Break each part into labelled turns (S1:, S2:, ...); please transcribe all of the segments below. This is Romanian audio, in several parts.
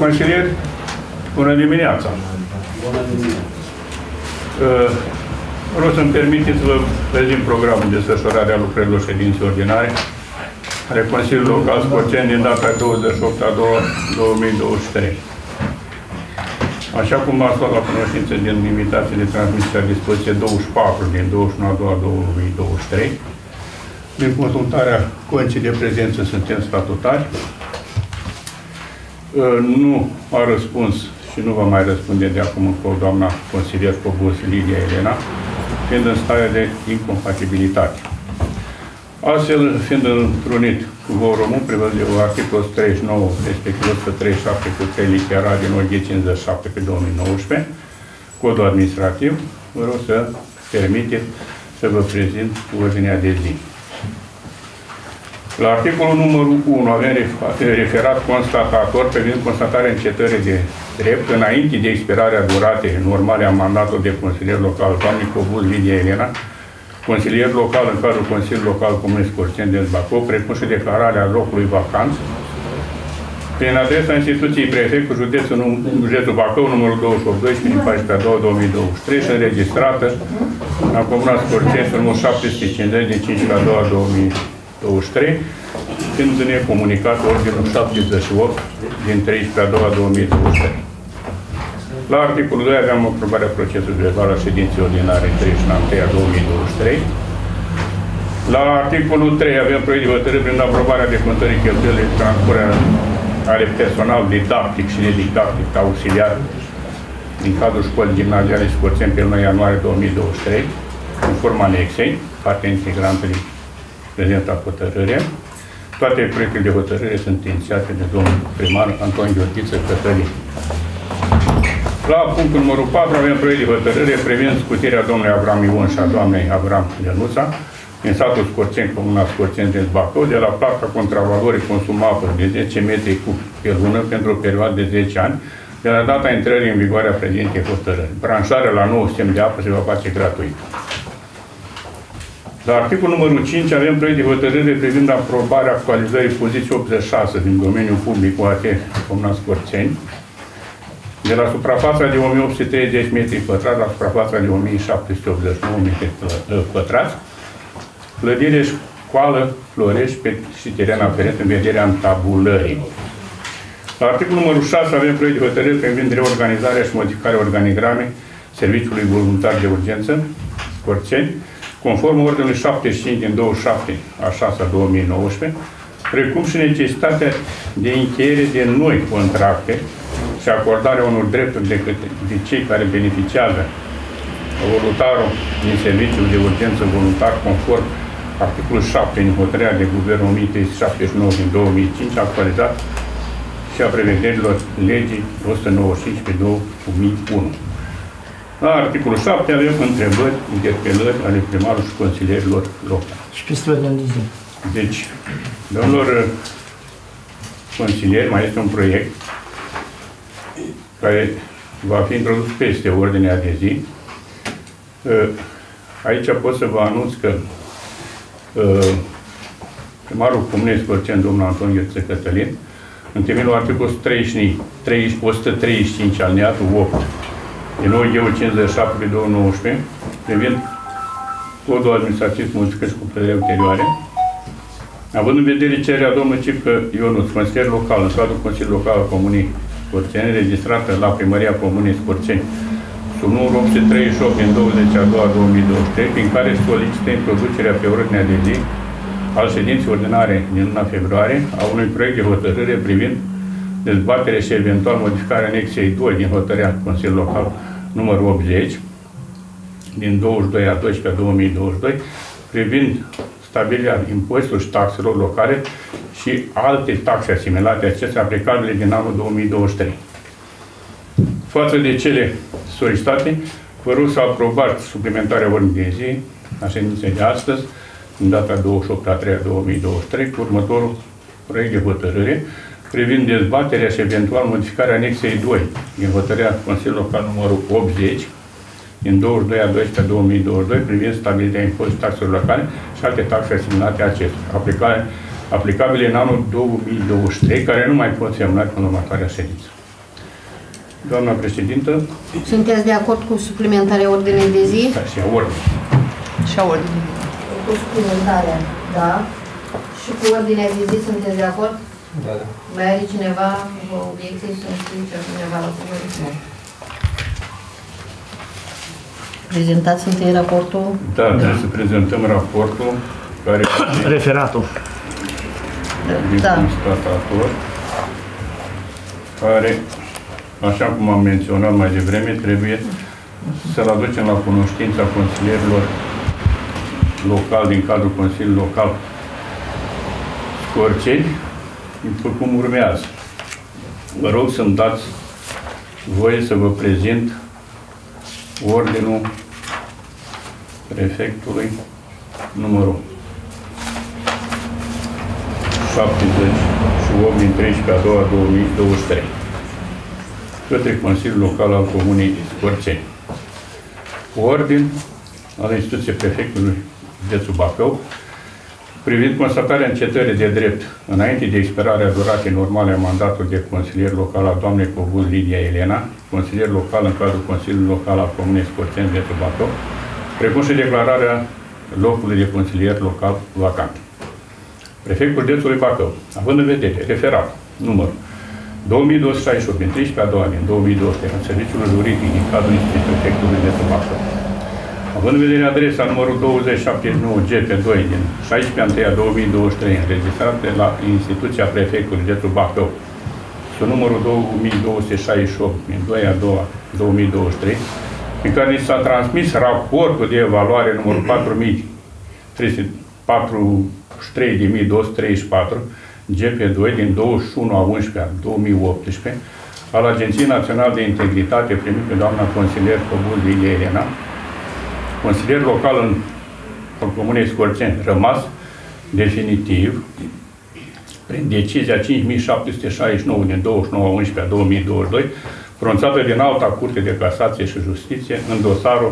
S1: consilieri, bună dimineața!
S2: Bună dimineața!
S1: Vreau să-mi permiteți să vă prezint programul de desfășurare a lucrărilor ședinței ordinare ale Consiliului Local Scorțeni din data 28/2/2023. Așa cum ați luat la cunoștință din invitație de transmisie a dispoziție 24 din 29/2/2023, din consultarea Conții de prezență suntem statutari. Nu a răspuns și nu va mai răspunde de acum încolo doamna consilier Cobus Lidia Elena, fiind în stare de incompatibilitate. Astfel, fiind întrunit quorumul prevăzut de articolul 139, respectiv 137 cu 3 litera din OG 57 pe 2019, codul administrativ, vă rog să permiteți să vă prezint ordinea de zi. La articolul numărul 1 avem referat constatator privind constatarea încetării de drept înainte de expirarea duratei normale a mandatului de consilier local, doamnei Cobuz Lidia Elena, consilier local în cadrul Consiliului Local Comunei Scorțeni din Bacău, precum și declararea locului vacant, prin adresa instituției prefectul județul Bacău, numărul 2812, din 14/2/2023 și înregistrată la Comuna Scorțeni, numărul 750, din 5/2/2023, fiind-ne comunicat ordinul 78 din 13/2/2023. La articolul 2 aveam aprobarea procesului verbal al ședinței ordinare 31/1/2023. La articolul 3 avem proiect de hotărâre prin aprobarea decontării cheltuielilor de transport ale personal didactic și nedidactic auxiliar din cadrul școlii gimnaziale Scorțeni pe 1 ianuarie 2023, conform anexei, partea integrantă din prezenta hotărâre. Toate proiectele de hotărâre sunt inițiate de domnul primar Anton Gheorghiță Cătălin. La punctul numărul 4 avem proiect de hotărâre privind scutirea domnului Avram Ion și a doamnei Avram Lenuța din satul Scorțeni, Comuna Scorțeni din Bacău, de la plata contravalorii consumată de 10 metri cub pe lună pentru o perioadă de 10 ani, de la data intrării în vigoare a prezentei hotărâri. Branșarea la nou sistem de apă se va face gratuit. La articolul numărul 5 avem proiect de hotărâre privind aprobarea actualizării poziției 86 din domeniul public UAT Comuna Scorțeni, de la suprafața de 1830 metri pătrați la suprafața de 1789 metri pătrați, clădire, școală, Florești și teren aferent în vederea întabulării. La articolul numărul 6 avem proiect de hotărâre privind reorganizarea și modificarea organigramei Serviciului Voluntar de Urgență Scorțeni, conform ordinului 75 din 27/6/2019, precum și necesitatea de încheiere de noi contracte și acordarea unor drepturi de cei care beneficiază voluntarul din Serviciul de Urgență Voluntar, conform articolul 7 din hotărârea de guvern 1379 din 2005, actualizat și a prevederilor legii 195 pe 2001. La articolul 7 avem întrebări, interpelări ale primarului și consilierilor locali.
S3: Și peste ordinea de zi.
S1: Deci, domnilor consilieri, mai este un proiect care va fi introdus peste ordinea de zi. Aici pot să vă anunț că primarul Comunei Scorțeni, domnul Anton Gheorghiță Cătălin, în temeiul articolul 135 alineatul 8 din OG 57 pe 2019, privind codul administrativ modificat și completări ulterioare, având în vedere cererea domnului Cică Ionuț, consilier local, în cadrul Consiliului Local al Comunei Scorțeni, registrată la Primăria Comunei Scorțeni, sub numărul 838 din 20/2/2023, prin care solicită introducerea pe ordinea de zi al ședinței ordinare din luna februarie a unui proiect de hotărâre privind dezbaterea și eventual modificarea anexei 2 din hotărârea Consiliului Local numărul 80 din 22/12/2022, privind stabilirea impozitelor și taxelor locale și alte taxe asimilate acestea aplicabile din anul 2023. Față de cele solicitate, vă rog să aprobați suplimentarea ordinii de zi a ședinței de astăzi, în data 28/3/2023, cu următorul proiect de hotărâre privind dezbaterea și eventual modificarea anexei 2 din hotărârea Consiliului Local numărul 80 din 22/12/2022 privind stabilirea impozitelor taxelor locale și alte taxe asimilate acestora, aplicabile în anul 2023, care nu mai pot fi amânate în următoarea ședință. Doamna președintă.
S2: Sunteți de acord cu suplimentarea ordinei de zi?
S1: Da, și a ordine.
S3: Și a ordine.
S2: Cu suplimentarea, da. Și cu ordinea de zi sunteți de acord?
S4: Da, da.
S2: Mai are cineva obiecții să înscrice cineva la cuvânt? Nu. Prezentați întâi raportul?
S1: Da, trebuie să prezentăm raportul care
S5: Referatul.
S1: din
S2: Da.
S1: constatator, care, așa cum am menționat mai devreme, trebuie să-l aducem la cunoștința consilierilor locali din cadrul Consiliului Local Scorceni, după cum urmează. Vă rog să-mi dați voie să vă prezint ordinul prefectului numărul 78 din 13/2/2023 către Consiliul Local al Comunei Scorceni. Ordin al instituției prefectului județul Bacău privind constatarea încetării de drept înainte de expirarea duratei normale a mandatului de consilier local a doamnei Cobuz Lidia Elena, consilier local în cadrul Consiliului Local al Comunei Scorceni, județul Bacău, precum și declararea locului de consilier local vacant. Prefectul județului Bacău, având în vedere referat numărul 2268 din 13/2 din 2023 în serviciul juridic din cadrul instituției prefectului județul Bacău, având în vedere adresa numărul 2079 GP2 din 16/1/2023 înregistrată la instituția prefectului județul Bacău, cu numărul 2268 din 2/2/2023, în care ni s-a transmis raportul de evaluare numărul 43.234 GP2 din 21/11/2018 al Agenției Naționale de Integritate, primit pe doamna consilier Cobuz Lidia Elena, consilier local în Comunei Scorceni, rămas definitiv prin decizia 5769 din 29/11/2022, pronunțată din Alta Curte de Casație și Justiție în dosarul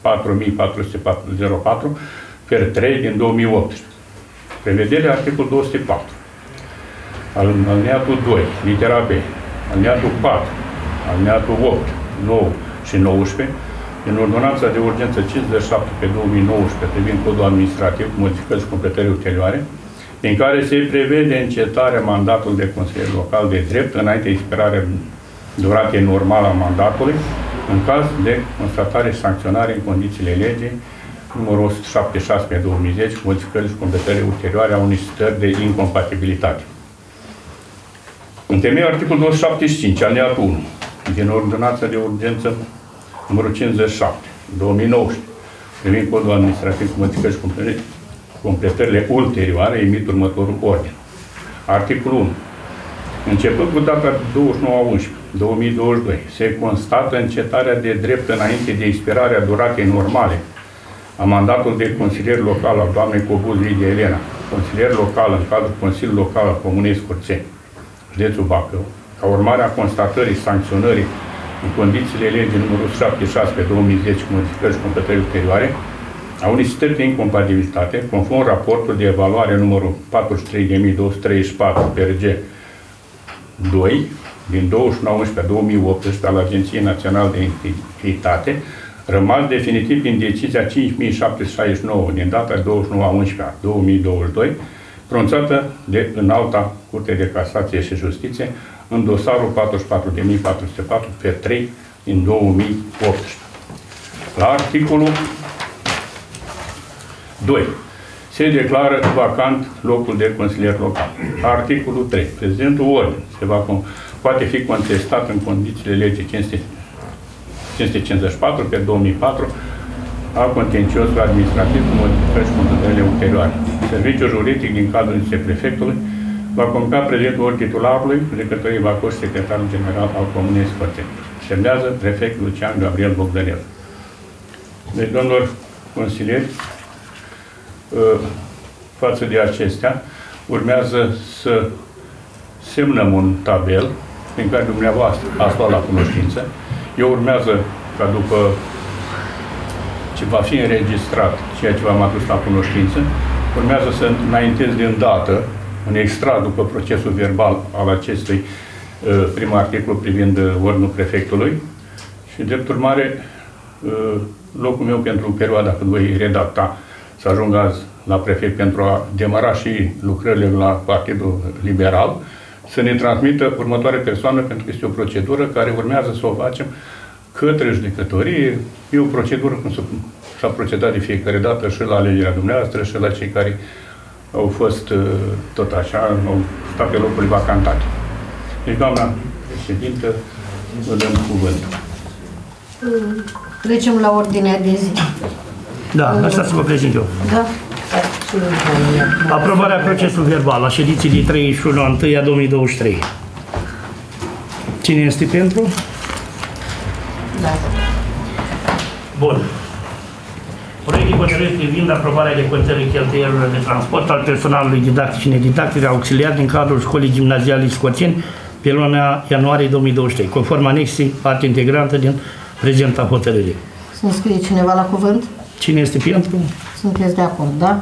S1: 4404 per 3 din 2018. Prevederea articolul 204, alineatul 2, litera B, alineatul 4, alineatul 8, 9 și 19, din Ordonanța de Urgență 57 pe 2019 privind codul administrativ, modificări și completări ulterioare, prin care se prevede încetarea mandatului de consilier local de drept înainte de expirarea duratei normale a mandatului, în caz de constatare și sancționare în condițiile legii numărul 176 pe 2010, modificări și completări ulterioare a unei stări de incompatibilitate. În temeiul articolul 275, alineatul 1, din Ordonanța de Urgență numărul 57, 2019, privind codul administrativ cu modificări și completările ulterioare, emit următorul ordin. Articolul 1. Începând cu data 29/11/2022, se constată încetarea de drept înainte de expirarea duratei normale a mandatului de consilier local al doamnei Cobuz Lidia Elena, consilier local în cadrul Consiliului Local al Comunei Scorceni, județul Bacău, ca urmare a constatării sancționării în condițiile legii numărul 76 pe 2010 cu modificări și completări ulterioare a unei stări de incompatibilitate, conform raportul de evaluare numărul 43.234 PRG 2 din 29/11/2018 al Agenției Naționale de Integritate, rămas definitiv prin decizia 5769 din data 29/11/2022, pronunțată de Înalta Curte de Casație și Justiție în dosarul 44.404 pe 3 din 2018. La articolul 2. Se declară vacant locul de consilier local. Articolul 3. Prezidentul ordin poate fi contestat în condițiile legii 554 pe 2004 al contenciosului administrativ cu modificări și completările ulterioare. Serviciul juridic din cadrul instituției prefectului va comunica prezidentul ori titularului, judecătorii Bacău și secretarul general al Comunei Scorceni. Semnează prefectul Lucian Gabriel Bogdanel. Deci, domnilor consilieri, față de acestea, urmează să semnăm un tabel prin care dumneavoastră ați luat la cunoștință. Eu urmează ca după ce va fi înregistrat ceea ce v-am adus la cunoștință, urmează să înaintez de îndată un extrat după procesul verbal al acestui primul articol privind ordinul prefectului și, drept urmare, locul meu pentru perioada cât voi redacta să ajung azi la prefect pentru a demara și lucrările la Partidul Liberal, să ne transmită următoarea persoană, pentru că este o procedură care urmează să o facem către judecătorie. E o procedură cum s-a procedat de fiecare dată și la alegerea dumneavoastră și la cei care au fost tot așa, au stat pe locurile vacantate. Deci, doamna președintă, vă dăm cuvântul.
S2: Trecem la ordinea de zi.
S3: Da, asta să vă prezint eu.
S2: Da?
S3: Aprobarea procesului verbal a ședinței de 31/1/2023. Cine este pentru?
S2: Da.
S3: Bun. Proiect de hotărâre privind aprobarea de contării cheltuielilor de transport al personalului didactic și nedidactic auxiliar din cadrul școlii gimnaziale Scorțeni pe luna ianuarie 2023, conform anexei, parte integrantă din prezenta hotărâre.
S2: Să scrie cineva la cuvânt?
S3: Cine este pentru?
S2: Sunteți de acord, da?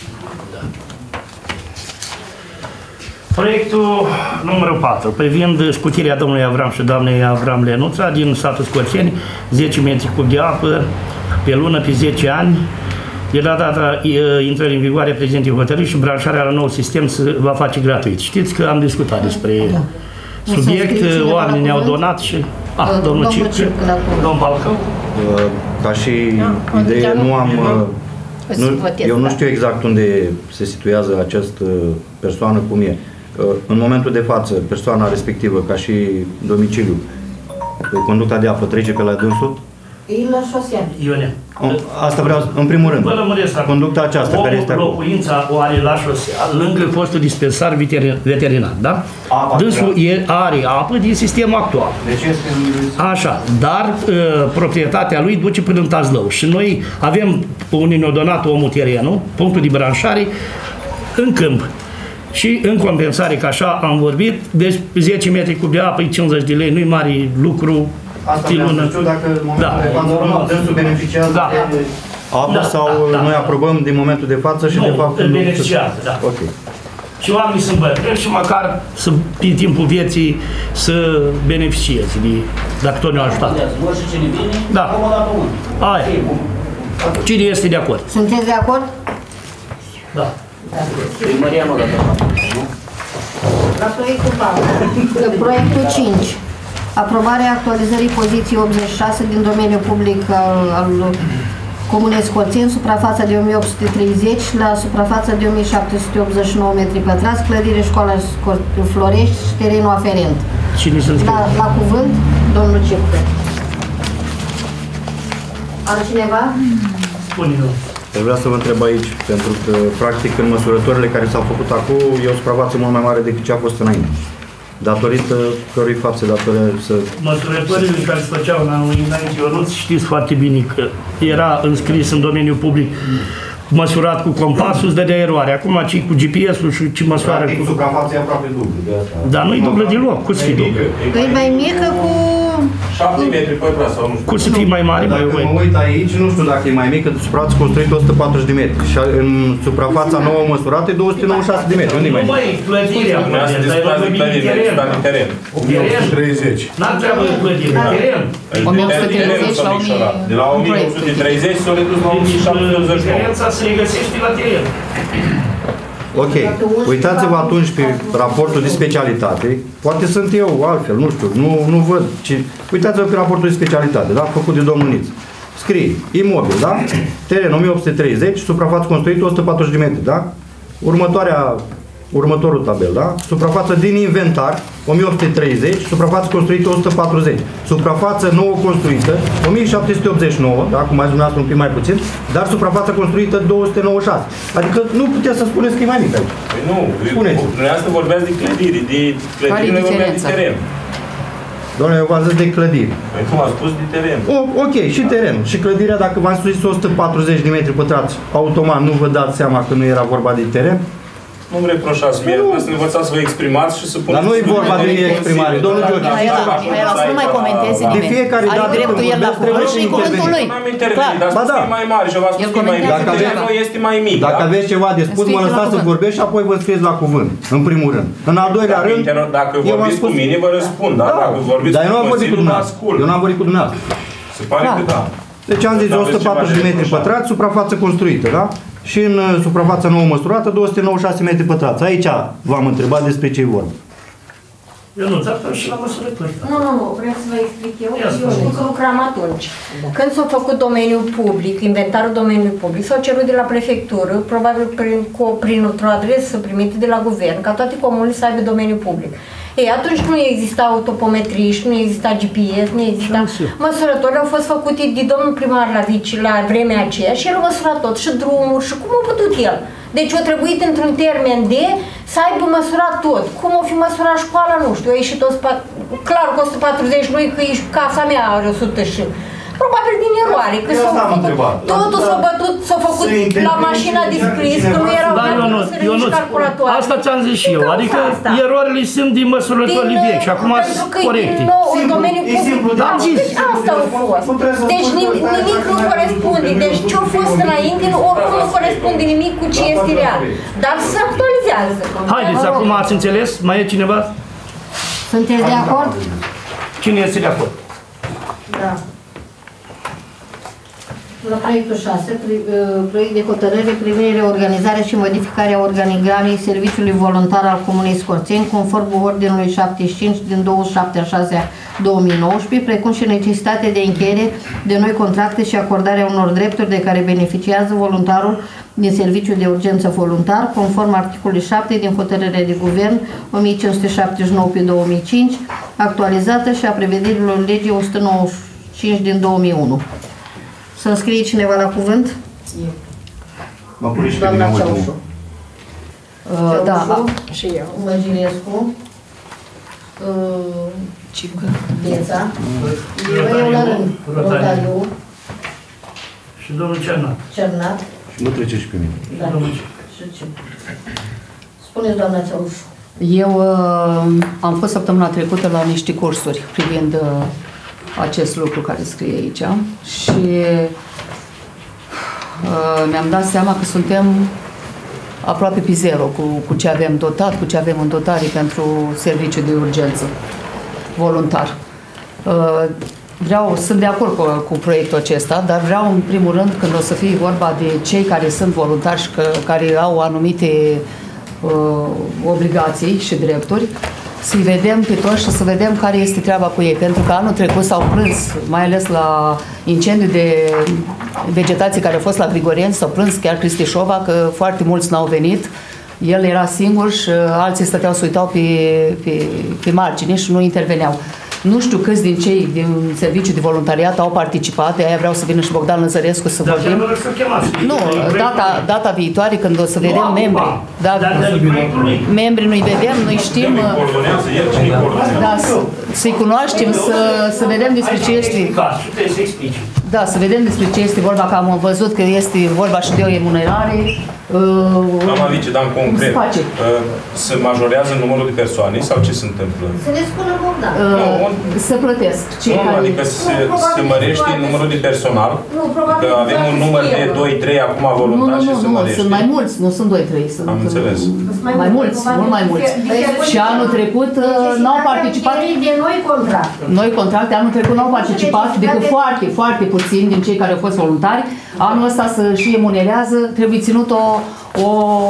S3: Proiectul numărul 4, privind scutirea domnului Avram și doamnei Avram Lenuța din satul Scorțeni, 10 metri cub de apă pe lună, pe 10 ani, de la data intrării în vigoare prezentei hotărâri și branșarea la nou sistem se va face gratuit. Știți că am discutat despre subiect, oamenii ne-au donat și... domnul Cipcă, domnul Balcău.
S4: Ca și idee, nu am... eu nu știu exact unde se situează această persoană, cum e. În momentul de față, persoana respectivă, ca și domiciliu, conducta de apă, trece pe la dânsul?
S2: E la șosea.
S3: Ione.
S4: Asta vreau, în primul rând.
S3: Vă lămuresc acum.
S4: Conducta aceasta, care este acolo.
S3: Locuința o are la șosea, lângă fostul dispensar veterinar, da? Dânsul are apă din sistemul actual.
S4: Deci este...
S3: Așa, dar proprietatea lui duce până în Tazlău. Și noi avem, unii ne-au donat omul terenul, punctul de branșare, în câmp. Și în compensare, că așa am vorbit, deci 10 metri cub de apă, 50 de lei, nu-i mare lucru.
S4: Asta vreau să știu dacă în momentul de față dânsul beneficiază de apă sau noi aprobăm din momentul de față și de fapt...
S3: Nu, beneficiază, da.
S4: Ok.
S3: Și oamenii sunt bătrâni și măcar să, pe timpul vieții să beneficieze dacă tot ne-au ajutat. Da. Aia. Cine este de acord?
S2: Sunteți de acord?
S3: Da.
S5: Primăria nu dată.
S2: La proiectul 4. Proiectul 5. Aprobarea actualizării poziției 86 din domeniul public al Comunei Scorțeni, suprafața de 1830 la suprafața de 1789 metri pătrați, clădire Școala Florești și terenul aferent.
S3: Cine sunt
S2: la cuvânt, domnul Cipcă. Altcineva?
S3: Spune-l.
S4: Eu vreau să vă întreb aici, pentru că, practic, în măsurătorile care s-au făcut acum, e o suprafață mult mai mare decât ce a fost înainte. Datorită cărui fapt se datorează să...
S3: Măsurătorile care se făceau înainte, Ionuț, știți foarte bine că era înscris în domeniul public, măsurat cu compasul, îți dădea eroare. Acum, ci cu GPS-ul și ce măsoară...
S4: Practic, suprafața e aproape dublă de asta.
S3: Dar nu-i dublă deloc, cum să fie dublă?
S2: E mai mică cu...
S5: 7 metri pătrați sau nu știu.
S3: Cum să fie mai mare, mai
S4: Dacă
S3: oi?
S4: mă uit aici, nu știu dacă e mai mică, suprafața construită 140 de metri. Și în suprafața nouă măsurată e 296 de metri. Unde e mai mică?
S3: Nu, băi, clădirea, dar e mai bine teren.
S5: 1830.
S3: N-ar treabă de clădire, teren.
S6: 1830 la 1000.
S5: De la 1830 s-a redus la
S3: Deci,
S5: 1789.
S3: diferența se regăsește la teren.
S4: Ok. Uitați-vă atunci pe raportul de specialitate. Poate sunt eu altfel, nu știu, nu văd. Uitați-vă pe raportul de specialitate, da? Făcut de domnul Niț. Scrie, imobil, da? Teren 1830, suprafață construită 140 de metri, da? Următorul tabel, da? Suprafață din inventar 1830, suprafață construită 140. Suprafață nouă construită 1789, da? Cum mai zis dumneavoastră un pic mai puțin, dar suprafață construită 296. Adică nu puteți să spuneți că e mai mic aici.
S5: Păi nu,
S4: Spuneți.
S5: dumneavoastră vorbeați de clădiri, de clădiri noi vorbeam de teren.
S4: Doamne, eu v-am zis de clădiri.
S5: Păi cum am spus de teren.
S4: Ok, și teren. Și clădirea, dacă v-am spus 140 de metri pătrați, automat nu vă dați seama că nu era vorba de teren?
S5: Nu-mi reproșați mie, să învățați să vă exprimați și să puneți...
S4: Dar nu e vorba de exprimare, domnul George.
S6: Mihaela, să nu mai comenteze nimeni.
S4: De fiecare dată
S6: are dreptul el la cuvânt și cuvântul lui.
S5: Nu am intervenit, dar să fie mai mare și v-am spus că e mai mic. Terenul este mai mic.
S4: Dacă aveți ceva de spus, mă lăsați să vorbesc și apoi vă scrieți la cuvânt, în primul rând. În al doilea rând,
S5: dacă vorbiți cu mine, vă răspund, dar dacă vorbiți cu Consiliul, mă ascult.
S4: Eu n-am vorbit cu dumneavoastră.
S5: Se pare că da.
S4: Deci am zis 140 de metri pătrați, suprafață construită, da? Și în suprafața nouă măsurată, 296 metri pătrați. Aici v-am întrebat despre ce-i vorba.
S3: Eu nu, dar și la măsurători.
S7: Nu, vreau să vă explic eu. Eu știu că lucram atunci. Când s-a făcut domeniul public, inventarul domeniului public, s-au cerut de la prefectură, probabil prin o adresă primită de la guvern, ca toate comunele să aibă domeniul public. Ei, atunci nu existau topometriști, nu exista GPS, nu exista... Măsurători au fost făcute de domnul primar la Vici la vremea aceea și el a măsurat tot, și drumuri, și cum a putut el. Deci a trebuit într-un termen de să aibă măsurat tot. Cum o fi măsurat școala, nu știu, a ieșit clar că 140 lui, că casa mea are 100 și... Probabil din eroare, că totul s-a bătut, s-a făcut la mașina de scris, că nu erau nici calculatoare.
S3: Asta ți-am zis și eu, adică erorile sunt din măsurătorile vechi și acum sunt corecte.
S7: În domeniul public, deci asta a fost. Deci nimic nu corespunde, deci ce-a fost înainte, oricum nu corespunde nimic cu ce este real. Dar se actualizează.
S3: Haideți, acum ați înțeles? Mai e cineva?
S2: Sunteți de acord?
S3: Cine este de acord?
S2: Da. La proiectul 6, proiect de hotărâre privind reorganizarea și modificarea organigramei Serviciului Voluntar al Comunei Scorțeni, conform Ordinului 75 din 27/6/2019, precum și necesitatea de încheiere de noi contracte și acordarea unor drepturi de care beneficiază voluntarul din Serviciul de Urgență Voluntar, conform articolului 7 din Hotărârea de Guvern 1579/2005, actualizată și a prevederilor legii 195 din 2001. Să înscrie cineva la cuvânt?
S4: Mă pune și pe
S2: Doamna
S4: mine
S2: Ceaușu.
S6: Da, și eu.
S2: Măgirescu.
S6: Cică.
S2: Deța. Eu la rând. Rotariu.
S3: Și domnul Cernat.
S2: Cernat.
S4: Și mă trece și pe mine.
S2: Da. Și ce? Spuneți, doamna Ceaușu.
S6: Eu am fost săptămâna trecută la niște cursuri privind acest lucru care scrie aici și mi-am dat seama că suntem aproape pe zero cu ce avem dotat, cu ce avem în dotare pentru serviciul de urgență voluntar. Sunt de acord cu proiectul acesta, dar vreau în primul rând, când o să fie vorba de cei care sunt voluntari și care au anumite obligații și drepturi, să-i vedem pe toți și să vedem care este treaba cu ei. Pentru că anul trecut s-au plâns, mai ales la incendiu de vegetație care a fost la Grigoreni, s-au plâns chiar Cristișova că foarte mulți n-au venit. El era singur și alții stăteau, se uitau pe margine și nu interveneau. Nu știu câți din cei din serviciul de voluntariat au participat, de aia vreau să vină și Bogdan Lăzărescu să vorbim. Nu, data viitoare când o să vedem membrii. Membrii nu-i vedem, nu-i știm. Da, să-i cunoaștem, să vedem despre ce este. Da, să vedem despre ce este vorba, că am văzut că este vorba și de o enumerare.
S5: Doamna Vice, dar în concret, se majorează numărul de persoane sau ce se întâmplă?
S2: Să ne spună Bogdan.
S6: Să plătesc.
S5: Adică se mărește numărul de personal, că avem un număr de 2-3 acum voluntar și se mărește.
S6: Sunt mai mulți, nu sunt 2-3.
S5: Am înțeles.
S6: Mai mulți, mult mai mulți. Și anul trecut n-au participat.
S2: De noi contracte.
S6: Noi contracte, anul trecut n-au participat decât foarte, foarte puțini din cei care au fost voluntari. Anul ăsta și emunerează, trebuie ținut o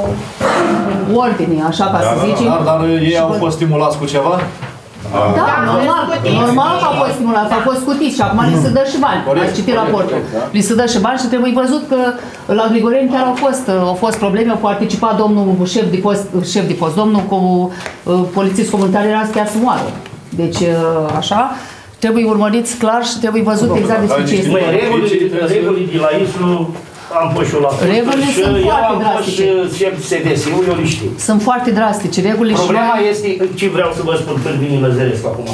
S6: ordine, așa ca să zicem.
S8: Dar ei au fost stimulați cu ceva?
S6: Da, normal că au fost stimulați, au fost scutiți și acum li se dă și bani. Ați citit raportul. Li se dă și bani și trebuie văzut că la Grigoreni chiar au fost probleme, au participat domnul șef de post, domnul cu polițist comunitar era chiar să moară. Deci, așa, trebuie urmăriți clar și trebuie văzut exact despre ce este.
S3: Regulile de la ISU am pus și eu la
S6: regulile sunt foarte drastice.
S3: eu le știu.
S6: Sunt foarte drastice. Regulile
S3: problema este, ce vreau să vă spun când vine Lăzărescu acum.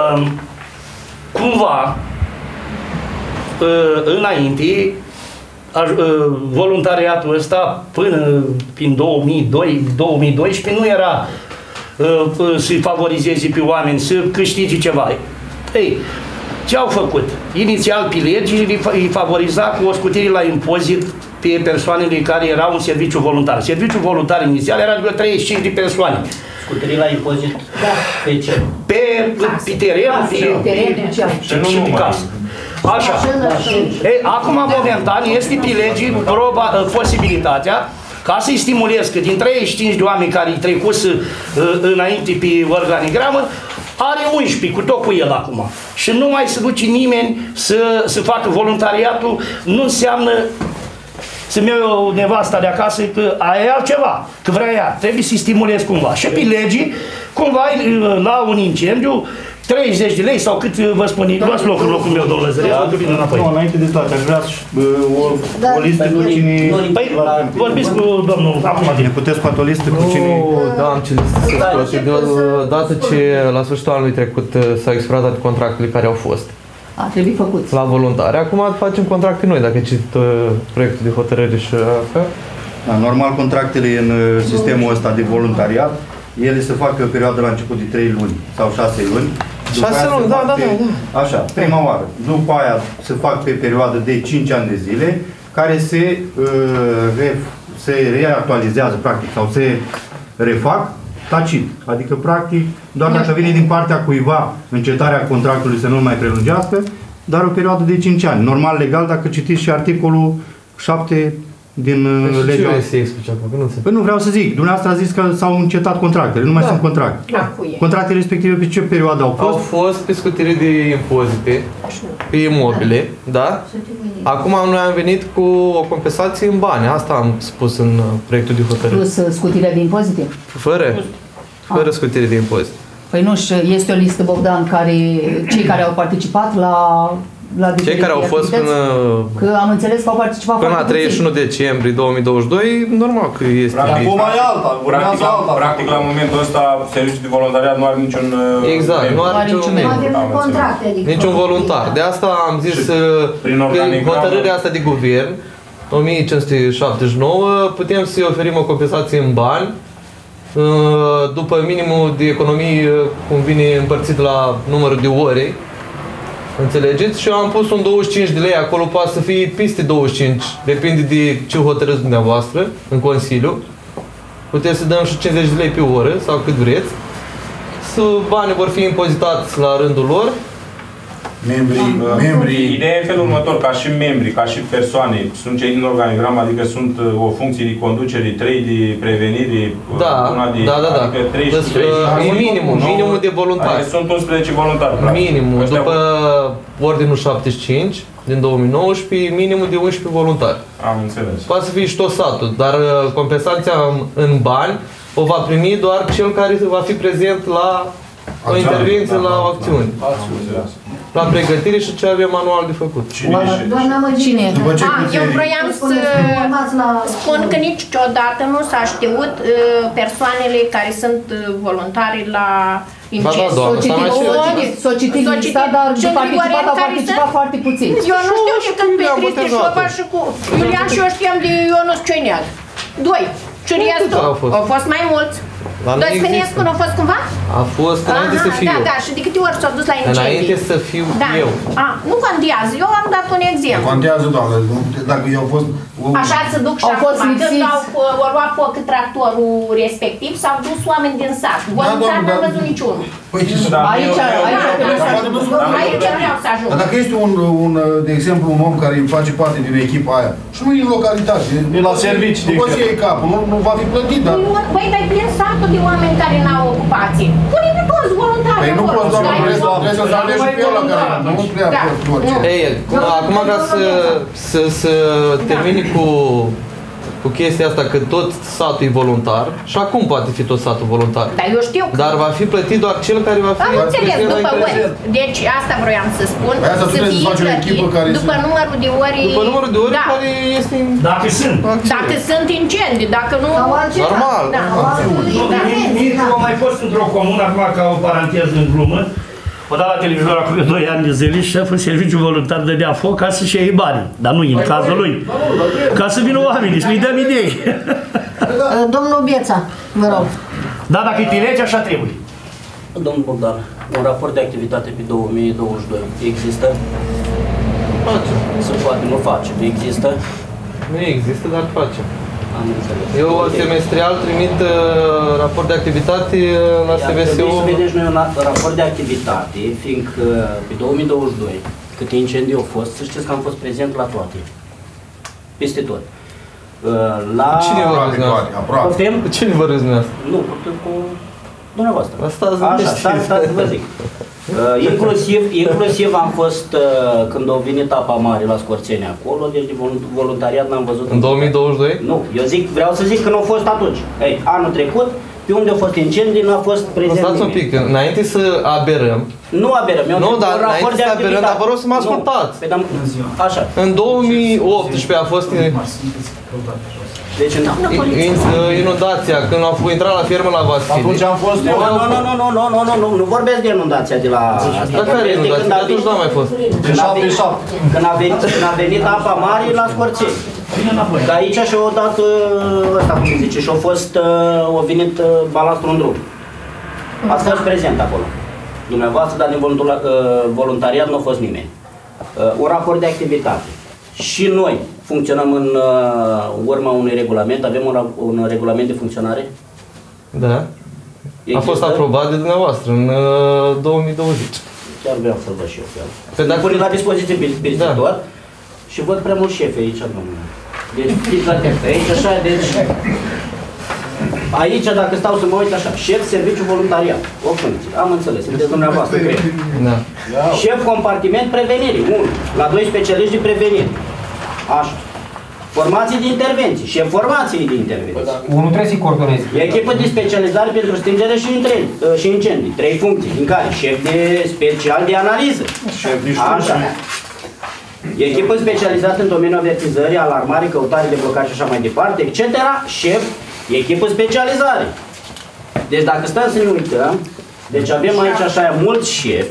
S3: Cumva, înainte, voluntariatul ăsta până prin 2012 nu era să-i favorizeze pe oameni, să câștige ceva. Ei, ce au făcut? Inițial pe lege îi favoriza cu o scutire la impozit pe persoanele care erau în serviciu voluntar. Serviciul voluntar inițial era de 35 de persoane.
S9: Scutire la impozit? Da. Pe ce?
S3: Pe teren, pe casă. Așa. Ei, acum, momentan, este pe lege posibilitatea ca să-i stimulez că din 35 de oameni care îi trecut înainte pe organigramă, are 11 cu tot cu el acum. Și nu mai se duce nimeni să facă voluntariatul, nu înseamnă să-mi iau nevasta de acasă că aia e altceva, că vrea ea, trebuie să-i stimulez cumva. Și pe lege, cumva, la un incendiu, 30 de lei sau cât vă spun, luați locul meu, domnule Zărea, că vin înapoi.
S4: Nu, înainte de toate, aș vrea o listă cu cine...
S3: Păi, vorbiți cu domnul acum.
S4: Ne puteți scoate o listă cu cine...
S10: Da, am ce listă să scoate. Deodată ce la sfârșitul anului trecut s-au expirat toate contractele care au fost.
S6: A trebuit făcut.
S10: La voluntari. Acum facem contracte noi, dacă citit proiectul de hotărâre și așa.
S4: Da, normal, contractele în sistemul ăsta de voluntariat, ele se fac pe o perioadă la început de 3 luni sau 6 luni.
S10: 6 luni, da.
S4: Așa, prima oară. După aia se fac pe perioadă de 5 ani de zile, care se reactualizează, practic, sau se refac tacit. Adică, practic, doar dacă vine din partea cuiva încetarea contractului să nu mai prelungească, dar o perioadă de 5 ani. Normal, legal, dacă citiți și articolul 7 din legea. Păi nu vreau să zic. Dumneavoastră a zis că s-au încetat contractele, nu mai sunt contracte. Contractele respective pe ce perioadă au fost?
S10: Au fost pe scutire de impozite, pe imobile, da? Acum noi am venit cu o compensație în bani. Asta am spus în proiectul de hotărâre.
S6: Plus scutirea de impozite?
S10: Fără scutire de impozite.
S6: Păi nu, este o listă, Bogdan, cei care au participat la
S10: cei care au fost până...
S6: Că am înțeles că au participat
S10: până la 31 decembrie 2022, normal că este...
S8: Acum e alta, urmează alta.
S5: Practic, la momentul ăsta, serviciul de voluntariat nu are niciun...
S10: Exact, nu are niciun voluntar. De asta am zis că în hotărârea asta de guvern, 1579, putem să-i oferim o compensație în bani, după minimul de economii, cum vine împărțit la numărul de ore. Înțelegeți? Și eu am pus un 25 de lei, acolo poate să fie peste 25, depinde de ce hotărâți dumneavoastră în Consiliu. Puteți să dăm și 50 de lei pe oră, sau cât vreți. Banii vor fi impozitați la rândul lor.
S5: Membrii... Ideea e în felul următor, ca și membri, ca și persoane, sunt cei din organigram, adică sunt o funcție de conducere, 3 de prevenire, una de... Adică 3
S10: minimul de voluntari.
S5: Adică sunt 11 voluntari.
S10: Minimul, după ordinul 75 din 2019, minimul de 11 voluntari.
S5: Am înțeles.
S10: Poate să fie și tot satul, dar compensația în bani o va primi doar cel care va fi prezent la o intervenție la o acțiune. La pregătire și ce avem manual de făcut.
S7: Cine? Eu vroiam să spun că niciodată nu s-a știut persoanele care sunt voluntari la incest.
S6: S-o citit lista, dar de participat au participat foarte puțin.
S7: Eu nu știu și când pe Cristi Șoba și cu Iulian și eu știam de Ionuț Cioineag. 2. Și restul. Au fost mai mulți. Dar Stănescu nu a fost cumva?
S10: A fost înainte să fiu.
S7: Da, și de câte ori s-au dus la incendii?
S10: Înainte să fiu eu.
S7: Nu contează, eu am dat un exemplu.
S11: Contează, doamne, dacă eu au fost...
S7: Așa se duc și acum, când au luat foc tractorul respectiv, s-au dus oameni din sat. Voluntar n-am văzut niciunul. Aici vreau să ajung.
S11: Dar dacă este de exemplu, un om care face parte din echipa aia și nu e în localitate,
S8: e la servici,
S11: nu poți să iei capul, nu va fi plătit, dar...
S7: Băi, dar e plin satul de oameni care n-au ocupație. Pune-ne toți voluntari.
S11: Păi nu poți, doamne, trebuie să alegi și pe ăla care nu prea poți orice.
S10: Ei, acum ca să termini cu chestia asta că tot satul e voluntar și acum poate fi tot satul voluntar.
S7: Dar eu știu că...
S10: Dar va fi plătit doar cel care va fi...
S7: Am înțeles, după ori. Deci asta vroiam să spun. Să fie plătit după numărul de ori...
S10: După numărul de ori care este...
S3: Dacă sunt.
S7: Dacă sunt incendii, dacă nu...
S10: Normal.
S3: Nici nu am mai fost într-o comună, acum ca o paranteză în glumă, O dat la televizor acum 2 ani de zile și șeful serviciu voluntar dădea foc ca să-și iei banii. Dar nu în cazul lui. Ca să vină oamenii și le dăm idei.
S2: Domnul Bieța, vă rog.
S3: Da, dacă e pe lege, așa trebuie.
S9: Domnul Bogdan, un raport de activitate pe 2022 există?
S10: Face.
S9: Se poate, nu face. Există?
S10: Nu există, dar face.
S9: Am înțeles.
S10: Eu semestrial trimit raport de activitate la SVSU.
S9: Trebuie să vedeți noi un raport de activitate, fiindcă pe 2022, câte incendii au fost, să știți că am fost prezent la toate. Peste tot.
S10: Cine vă râzi dumneavoastră? Cine vă râzi dumneavoastră?
S9: Nu, cu dumneavoastră. Așa, stați, vă zic. Inclusiv am fost când a venit apa mare la Scorțeni acolo, deci de voluntariat n-am văzut.
S10: În 2022?
S9: Nu, vreau să zic că nu a fost atunci. Ei, anul trecut, pe unde au fost incendii, nu a fost prezent.
S10: Stați un pic, înainte să aberăm.
S9: Nu aberăm, eu
S10: nu, dar înainte să aberăm, dar vă rog să mă ascultați.
S9: Așa.
S10: În 2018 a fost
S9: deci
S10: inundația, când au intrat la fermă la Vasile.
S11: Atunci am fost eu.
S9: Nu vorbesc de inundația de la asta.
S10: Dar care inundație? De atunci n-a mai fost.
S9: Când a venit apa mare la Scorțeni. Că aici și-au dat ăsta, cum se zice, și-au fost, au venit balastru în drum. Ați fost prezent acolo. Dumneavoastră, dar din voluntariat nu a fost nimeni. Un raport de activitate. Și noi funcționăm în urma unui regulament, avem un regulament de funcționare?
S10: Da. A fost aprobat de dumneavoastră în 2020.
S9: Chiar vreau să-l văd și eu pe el. Îmi pune la dispoziție pe tot și văd prea mulți șefi aici, domnule. Deci, fiți atent, aici așa, deci... Aici, dacă stau să mă uit așa, șef serviciu voluntariat, o funcție, am înțeles, sunteți dumneavoastră, cred.
S10: Da.
S9: Șef compartiment prevenirii, 1, la 2 specialiști de prevenire. Așa. Formații de intervenții, șef formației de intervenții.
S12: Unul trebuie să-i coordoneze.
S9: Echipă de specializare pentru stingere și incendii, 3 funcții, din care șef de special de analiză. Așa. Echipă specializată în domeniul avertizării, alarmare, căutare de blocaj și așa mai departe, etc. Șef, echipă specializare. Deci dacă stăm să ne uităm, deci avem aici așa mulți șefi.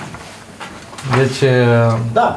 S10: Deci...
S9: Da.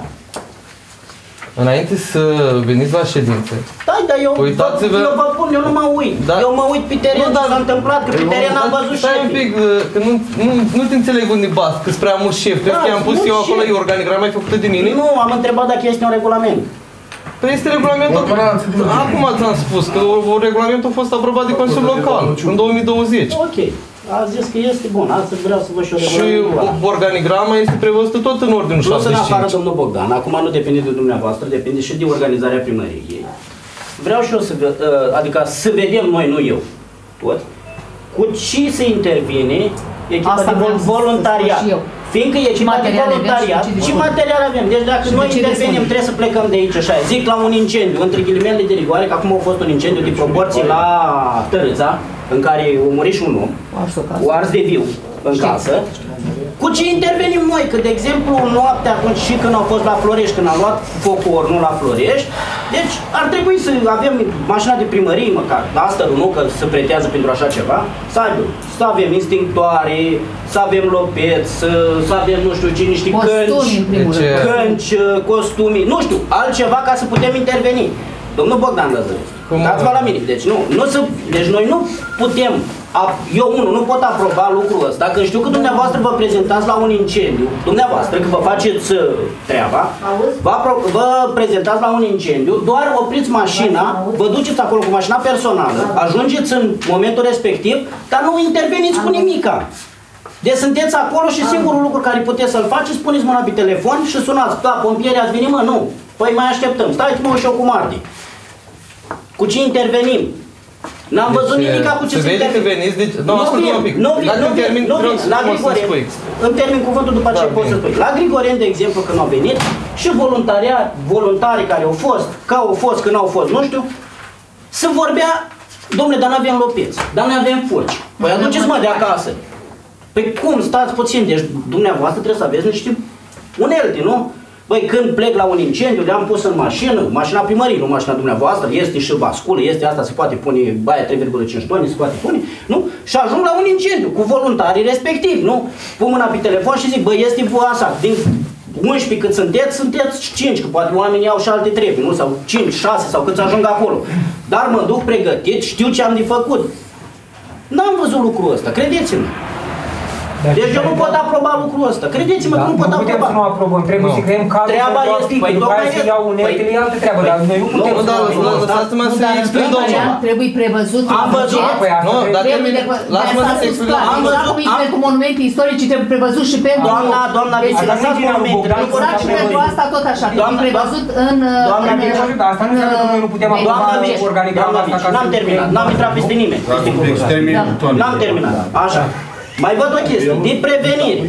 S10: Înainte să veniți la ședințe.
S9: Da, eu vă pun, eu nu mă uit. Da. Eu mă uit pe teren, ce s-a întâmplat, că pe teren am văzut șefii.
S10: Stai un pic, că nu te înțeleg unde bas, că-s prea mulți șefi. Crezi că i-am pus eu acolo, e organigrama e făcută de mine?
S9: Nu, am întrebat dacă este un regulament.
S10: Păi este regulamentul, acum ți-am spus, că regulamentul a fost aprobat de Consiliul Local, în 2020.
S9: Ok. A zis că este bun, astăzi vreau să văd și o
S10: regulament. Și organigrama este prevăzută tot în ordinul 75.
S9: Plus în afară, domnul Bogdan, acum nu depinde de dumneavoastră, depinde și de organizarea primăriei. Vreau și eu să, adică să vedem noi, nu eu, tot, cu ce se intervine echipa de voluntariat. Fiindcă echipa de voluntariat și materiale avem. Deci dacă noi intervenim, trebuie să plecăm de aici așa. Zic la un incendiu, între ghilimele de rigoare, că acum a fost un incendiu de proporții la Tărâța, în care a murit și un om, o ars de viu în casă. Cu ce intervenim noi? Că, de exemplu, noaptea atunci și când au fost la Florești, când am luat focorul la Florești, deci ar trebui să avem mașina de primărie măcar, dar asta nu, că se pretează pentru așa ceva, să avem instinctoare, să avem lopeți, să avem nu știu ce, niște cănci, costumi, nu știu, altceva ca să putem interveni. Domnul Bogdan Lăzărescu, dați-vă la mine. Deci, deci noi nu putem, eu nu pot aproba lucrul ăsta. Dacă știu că dumneavoastră vă prezentați la un incendiu, dumneavoastră, că vă faceți treaba, vă prezentați la un incendiu, doar opriți mașina, vă duceți acolo cu mașina personală, ajungeți în momentul respectiv, dar nu interveniți cu nimica. Deci sunteți acolo și singurul lucru care puteți să-l faceți, puneți mâna pe telefon și sunați. Da, pompieri, ați venit, mă? Nu. Păi mai așteptăm. Stai-te, mă, și eu cu Mardi. Cu ce intervenim? N-am văzut nimica cu ce să intervenim.
S10: Că veniți, deci... Nu vin.
S9: La Grigoreni, îmi termin cuvântul după ce pot să spui. La Grigoreni, de exemplu, când au venit, și voluntarii care au fost, că au fost, când au fost, nu știu, se vorbea, dom'le, dar n-avem lopeți, dar noi avem furci. Păi aduceți-mă de acasă. Păi cum, stați puțin, deci dumneavoastră trebuie să aveți niște unelte, nu? Băi, când plec la un incendiu, le-am pus în mașină, mașina primării, nu mașina dumneavoastră, este și basculă, este asta, se poate pune baia 3,5 tone, se poate pune, nu? Și ajung la un incendiu cu voluntarii respectiv, nu? Pun mâna pe telefon și zic, băi, este voia asta, din 11 cât sunteți 5, că poate oamenii au și alte treburi, nu? Sau 5, 6 sau câți ajung acolo. Dar mă duc pregătit, știu ce am de făcut. N-am văzut lucrul ăsta, credeți-mă. Deci eu nu pot aproba lucrul ăsta. Credeți-mă că nu pot aproba.
S12: Nu putem să nu aprobăm, trebuie să creăm cadrul pentru păi după aia să iau uneltele, e altă treabă, dar noi nu putem să
S10: lăsați-mă să explic, domnul.
S6: Trebuie prevăzut.
S9: Am văzut.
S10: Nu, dar lasă-mă să explic.
S6: Am văzut pentru monumente istorice, trebuie prevăzut și pentru...
S9: Doamna Vici, lăsați monumentele.
S6: Exact și pentru asta tot așa, trebuie prevăzut în...
S12: Doamna Vici, asta nu înseamnă că noi nu putem aproba organigrama asta ca să...
S9: N-am terminat, n-am intrat peste nimeni. N-am terminat, așa. Mai văd o chestie, de prevenire.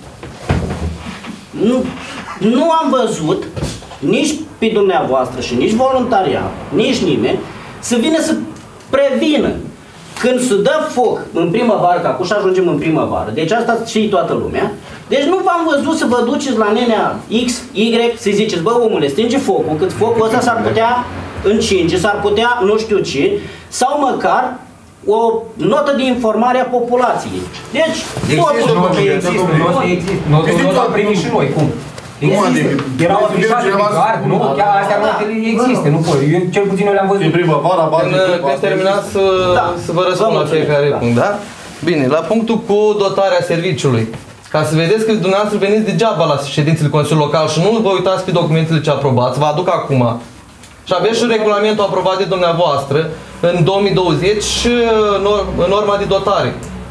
S9: Nu am văzut nici pe dumneavoastră și nici voluntariat, nici nimeni, să vină să prevină. Când se dă foc în primăvară, că acum și ajungem în primăvară, deci asta știe toată lumea, deci nu v-am văzut să vă duceți la nenea X, Y, să ziceți, bă omule, stinge focul, cât focul ăsta s-ar putea încinge, s-ar putea nu știu ce, sau măcar o notă de informare a populației. Deci,
S12: totul există. Nu am primit și noi, cum? Erau afișate pe gard, nu? Chiar astea notele există, nu pot. Eu cel puțin eu le-am văzut.
S11: În primăvara,
S10: când terminați să vă răspund la fiecare punct, da? Bine, la punctul cu dotarea serviciului. Ca să vedeți că dumneavoastră veniți degeaba la ședințele Consiliului Local și nu vă uitați pe documentele ce aprobați, vă aduc acum. Și aveți și regulamentul aprobat de dumneavoastră în 2020 și norma de dotare.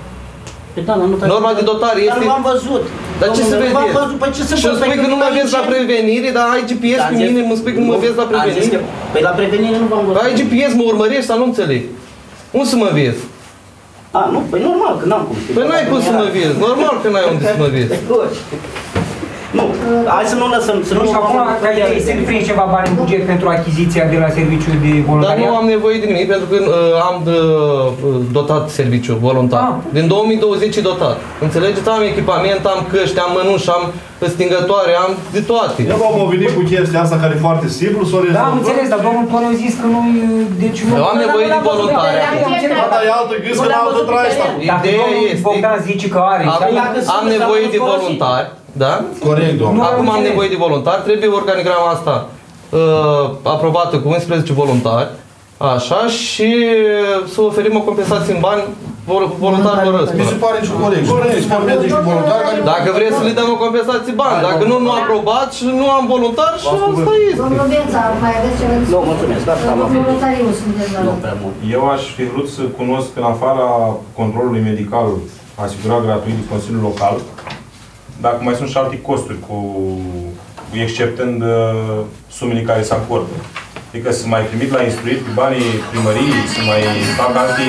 S10: Norma de dotare este...
S9: Dar nu am văzut.
S10: Dar ce să vedeți? Și îmi spui că nu mă vezi la prevenire, dar ai GPS cu mine, mă spui că nu mă vezi la prevenire.
S9: Păi la prevenire nu v-am văzut.
S10: Ai GPS, mă urmărești sau nu înțeleg? Unde să mă vezi?
S9: A, nu, păi normal, că n-am cum.
S10: Păi n-ai cum să mă vezi, normal că n-ai unde să mă vezi.
S9: Nu, hai să nu lăsăm, să nu...
S12: Și acum se prinde ceva bani în buget pentru achiziția de la serviciul de voluntariat?
S10: Dar nu am nevoie de nimic, pentru că am dotat serviciul voluntar. Din 2020 e dotat. Înțelegeți? Am echipament, am căști, am mănuși, am stingătoare, am de toate.
S11: Eu v-am venit cu chestia asta care e foarte simplu, s-o rezolvă.
S12: Da, am înțeles, dar domnul Tone a zis că nu... Deci nu...
S10: Eu am nevoie de voluntari.
S11: Dar e altă gâscă, altă traista.
S10: Ideea este...
S12: Bogdan zice că are.
S10: Am nevoie de voluntari. Da?
S11: Corect, domnule.
S10: Acum am nevoie de voluntari, trebuie organigrama asta aprobată cu 11 voluntari, așa, și să oferim o compensație în bani voluntarilor ăsta.
S11: Mi se pare nici corect. Corect, vorbesc nici voluntari.
S10: Dacă vreți să le dăm o compensație bani, dacă nu aprobați și nu am voluntari și asta este.
S2: Domnul Bența, mai aveți ceva de spus?
S9: Nu, mulțumesc, dar
S2: Voluntariu sunteți la loc.
S5: Eu aș fi vrut să cunosc în afara controlului medical asigurat gratuit de Consiliul Local, dacă mai sunt și alte costuri, exceptând sumele care se acordă. Adică să mai trimit la instruit pe banii primăriei, să mai fac alte...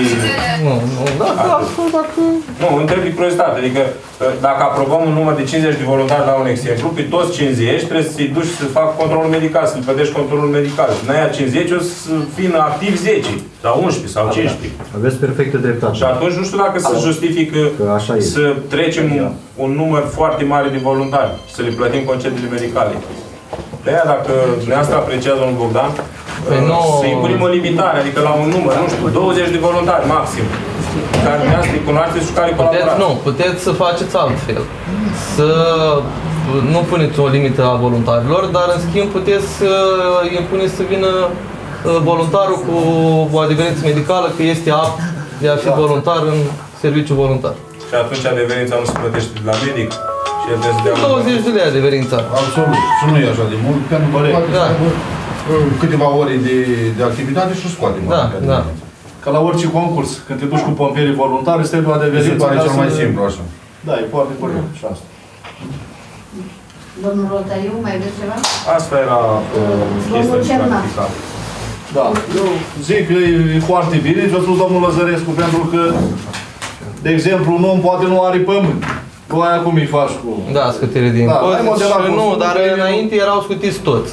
S5: Nu, întreb de curiozitate. Adică dacă aprobăm un număr de 50 de voluntari, la un exemplu, pe toți 50 trebuie să-i duci să fac controlul medical, să-l plătești controlul medical. Și în aia 50 o să fie activ 10, sau 11, sau 15.
S4: Aveți perfectă dreptate.
S5: Și atunci nu știu dacă se justifică să trecem un număr foarte mare de voluntari, să le plătim concediile medicale. De aia, dacă dumneavoastră apreciază domnul Bogdan, să impunem o limitare, adică la un număr, nu știu, 20 de voluntari maxim, care dumneavoastră îi cunoașteți și care colaborați.
S10: Nu, puteți să faceți altfel. Să nu puneți o limită a voluntarilor, dar în schimb puteți să impuneți să vină voluntarul cu o adeverință medicală că este apt de a fi voluntar în serviciu voluntar.
S5: Și atunci adeverința nu se plătește de la medic?
S10: 20 de lei adeverința.
S11: Absolut. Și nu e așa de mult, pentru că câteva ore de activitate și o scoatem.
S10: Da.
S11: Ca la orice concurs, când te duci cu pompieri voluntari, îți trebuie o adeverință, pare cel mai simplu așa. Da, e foarte corect și asta.
S2: Domnul Rotariu, mai aveți ceva?
S5: Asta era chestia de practicat.
S11: Da, eu zic că e foarte bine ce a spus domnul Lăzărescu, pentru că, de exemplu, un om poate nu are pământ. Tu aia cum îi faci cu...
S10: Da, scutire din impozit și nu, dar înainte erau scutiți toți.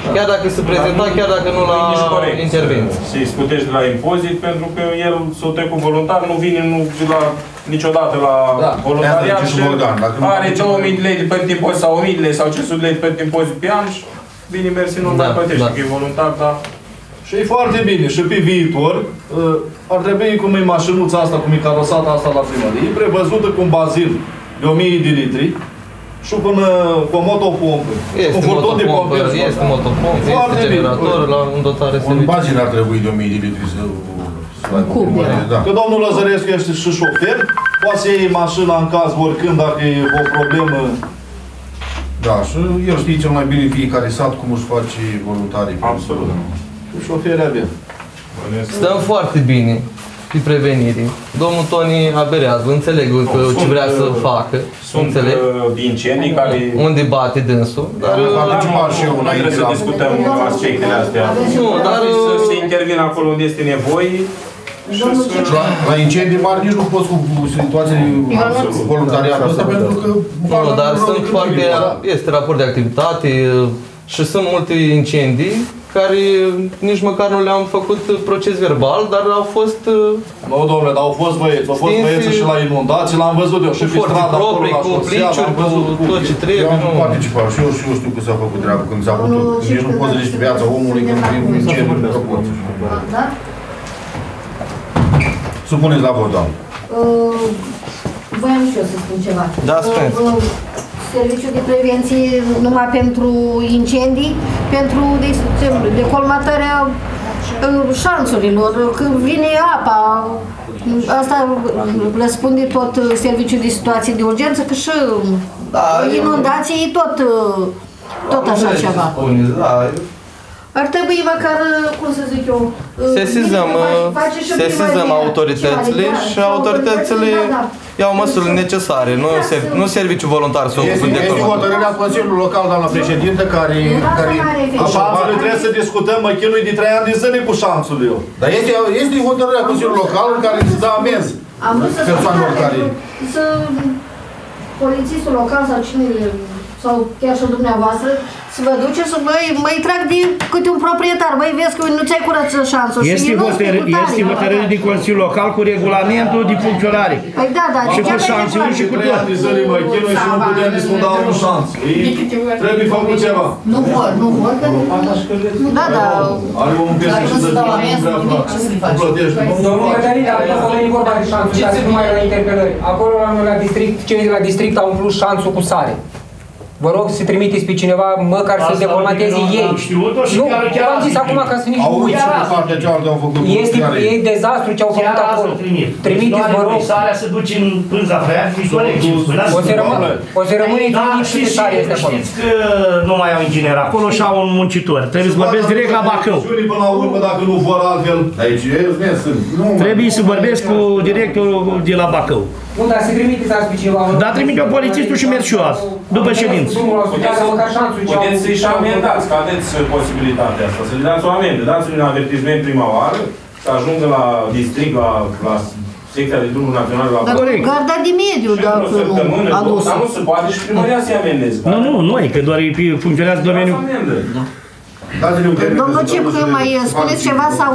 S10: Chiar dacă se prezenta, chiar dacă nu la intervenție.
S5: Se-i scutești de la impozit pentru că el s-o trecut voluntar, nu vine niciodată la voluntariat și are 2000 de lei de plătit impozit sau 1000 de lei sau 500 de lei de plătit impozit pe an și vine mersi, nu mai plătește, că e voluntar, dar...
S11: Și e foarte bine. Și pe viitor, ar trebui cum e mașinuța asta, cum e carosata asta la primărie, e prevăzută cu un bazin de 1000 de litri și până cu o motopompă.
S10: Este motopompă, este motopompă, este generator la un dotare serviciu.
S13: Un bazin ar trebui de 1000 de litri să...
S11: Că domnul Lăzărescu este și șofer, poate să iei mașina în caz oricând dacă e o problemă.
S13: Da, și el știe cel mai bine fiecare sat cum își face voluntarii.
S5: Absolut.
S11: Șoferii abia.
S10: Stăm foarte bine pe prevenire. Domnul Toni aberează, înțeleg ce vrea să facă.
S5: Sunt incendii care...
S10: Unde bate dânsul. Dar
S5: nu trebuie să discutăm aspectele astea.
S10: Nu, dar...
S5: Să se intervină acolo unde este nevoie.
S13: La incendii mari nici nu poți cu situații voluntariatului ăsta pentru că...
S10: Nu, dar sunt foarte... Este raport de activitate și sunt multe incendii care nici măcar nu le-am făcut proces verbal, dar au fost...
S11: Nu, domnule, dar au fost băieți. Au fost băieți și la inundații, l-am văzut eu și pe stradă acolo, la șosea, am văzut cu
S10: tot ce trebuie.
S13: Eu am participat și eu știu că s-a făcut treabă când s-a putut. Nici nu poți să zici viața omului când e un incendiu în proporție. Supuneți la vot, doamnă.
S2: Voiam și eu să spun ceva.
S10: Da, spuneți.
S2: Serviciul de prevenție numai pentru incendii, pentru decolmatarea șanțurilor, când vine apa. Asta răspunde tot serviciul de situații de urgență, că și inundații tot așa ceva. Ar trebui măcar, cum să zic eu,
S10: sesizăm autoritățile și autoritățile iau măsurile necesare. Nu serviciul voluntar să ocupe de
S13: Este hotărârea Consiliului Local, doamna președintă, care...
S11: Șanțurile trebuie să discutăm, mă chinui de 3 ani de zile cu șanțurile eu.
S13: Dar este hotărârea Consiliului Local în care se dă amenzi persoanelor care...
S2: Să polițistul local sau cine, sau chiar și dumneavoastră, să vă duceți să măi trag de câte un proprietar. Băi, vezi că nu ți-ai curat șansul.
S3: Este hotărâre de Consiliul Local cu regulamentul de funcționare.
S2: Păi da, da.
S3: Și cu sancțiuni și cu tot.
S11: Și nu putem discuta un șans. Trebuie făcut ceva.
S2: Nu vor. Da, da.
S11: Are un piesă și să nu plătești.
S12: Domnul Cătălin, dar nu e vorba de șanțul, dar nu mai la interpelări. Acolo la district, cei de la district au umplut șanțul cu sare. Vă rog să trimiteți pe cineva, măcar să decolmateze ei. Nu, v-am zis acum ca să nici nu uiți. E dezastru ce au făcut acolo. Trimiteți, vă rog.
S3: Sarea se duce în pânza freatică.
S12: O să rămâne și sarea este acolo.
S3: Știți că nu mai au inginer acolo și au un muncitor. Trebuie să vorbesc direct la Bacău.
S11: Până la urmă, dacă nu vor altfel.
S13: Aici
S3: trebuie să vorbesc cu directorul de la Bacău.
S12: Nu, dar să trimiteți azi pe cineva.
S3: Dar trimite-o polițistul și merg și eu azi, după ședință.
S5: Puteți să-i și amendați, că aveți posibilitatea asta, să le dați o amendă. Dați-le un avertisment prima oară, să ajungă la district, la secția de drumuri naționale la
S2: Dar garda de mediu, dacă nu adusă.
S5: Dar nu se poate și primăria să-i amendeze.
S3: Nu, noi, că doar funcționează domeniul.
S2: Domnul Ciuc, mai spuneți ceva sau...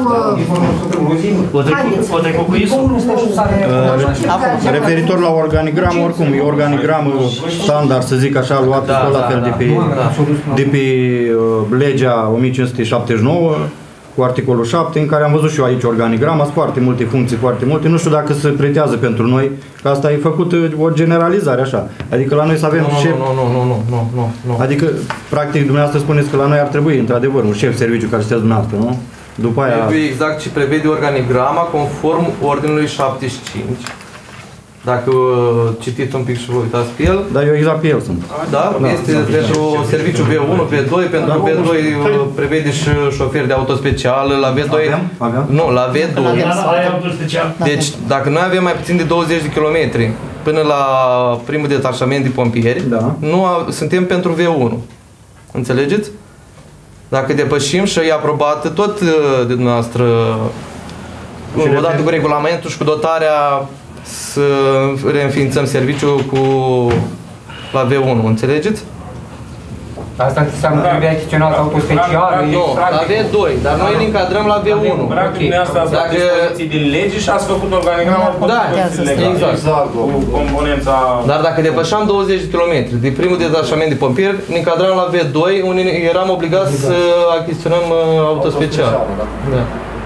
S3: O trecut cu ISU?
S4: Referitor la organigramă, oricum, e organigramă standard, să zic așa, luată tot la fel de pe legea 1579, cu articolul 7, în care am văzut și eu aici organigrama, sunt foarte multe funcții, foarte multe. Nu știu dacă se pretează pentru noi, că asta e făcut o generalizare așa. Adică la noi să avem șef...
S10: Nu.
S4: Adică, practic, dumneavoastră spuneți că la noi ar trebui, într-adevăr, un șef serviciu care sunteți dumneavoastră, nu? După aia...
S10: Trebuie exact ce prevede organigrama conform ordinului 75. Dacă citiți un pic și vă uitați pe el.
S4: Dar eu exact pe el sunt.
S10: Da? Este pentru serviciu B1, B2, pentru B2 prevede și șofer de auto special, la B2... Nu, la B2. Deci, dacă noi avem mai puțin de 20 de kilometri până la primul detașament de pompieri, suntem pentru V1. Înțelegeți? Dacă depășim și e aprobat tot de dumneavoastră, odată cu regulamentul și cu dotarea, să reînființăm serviciul la V1, înțelegeți?
S12: Asta înseamnă că trebuie achiziționat autospecial,
S10: Nu, la V2, dar noi îl încadrăm la V1.
S5: Practic, dumneavoastră ați luat dispoziții din lege și ați făcut organigrama
S10: exact.
S5: Cu componența...
S10: Dar dacă depășeam 20 de km de primul detașament de pompieri, ne încadram la V2, unde eram obligați să achiziționăm autospecial. Da.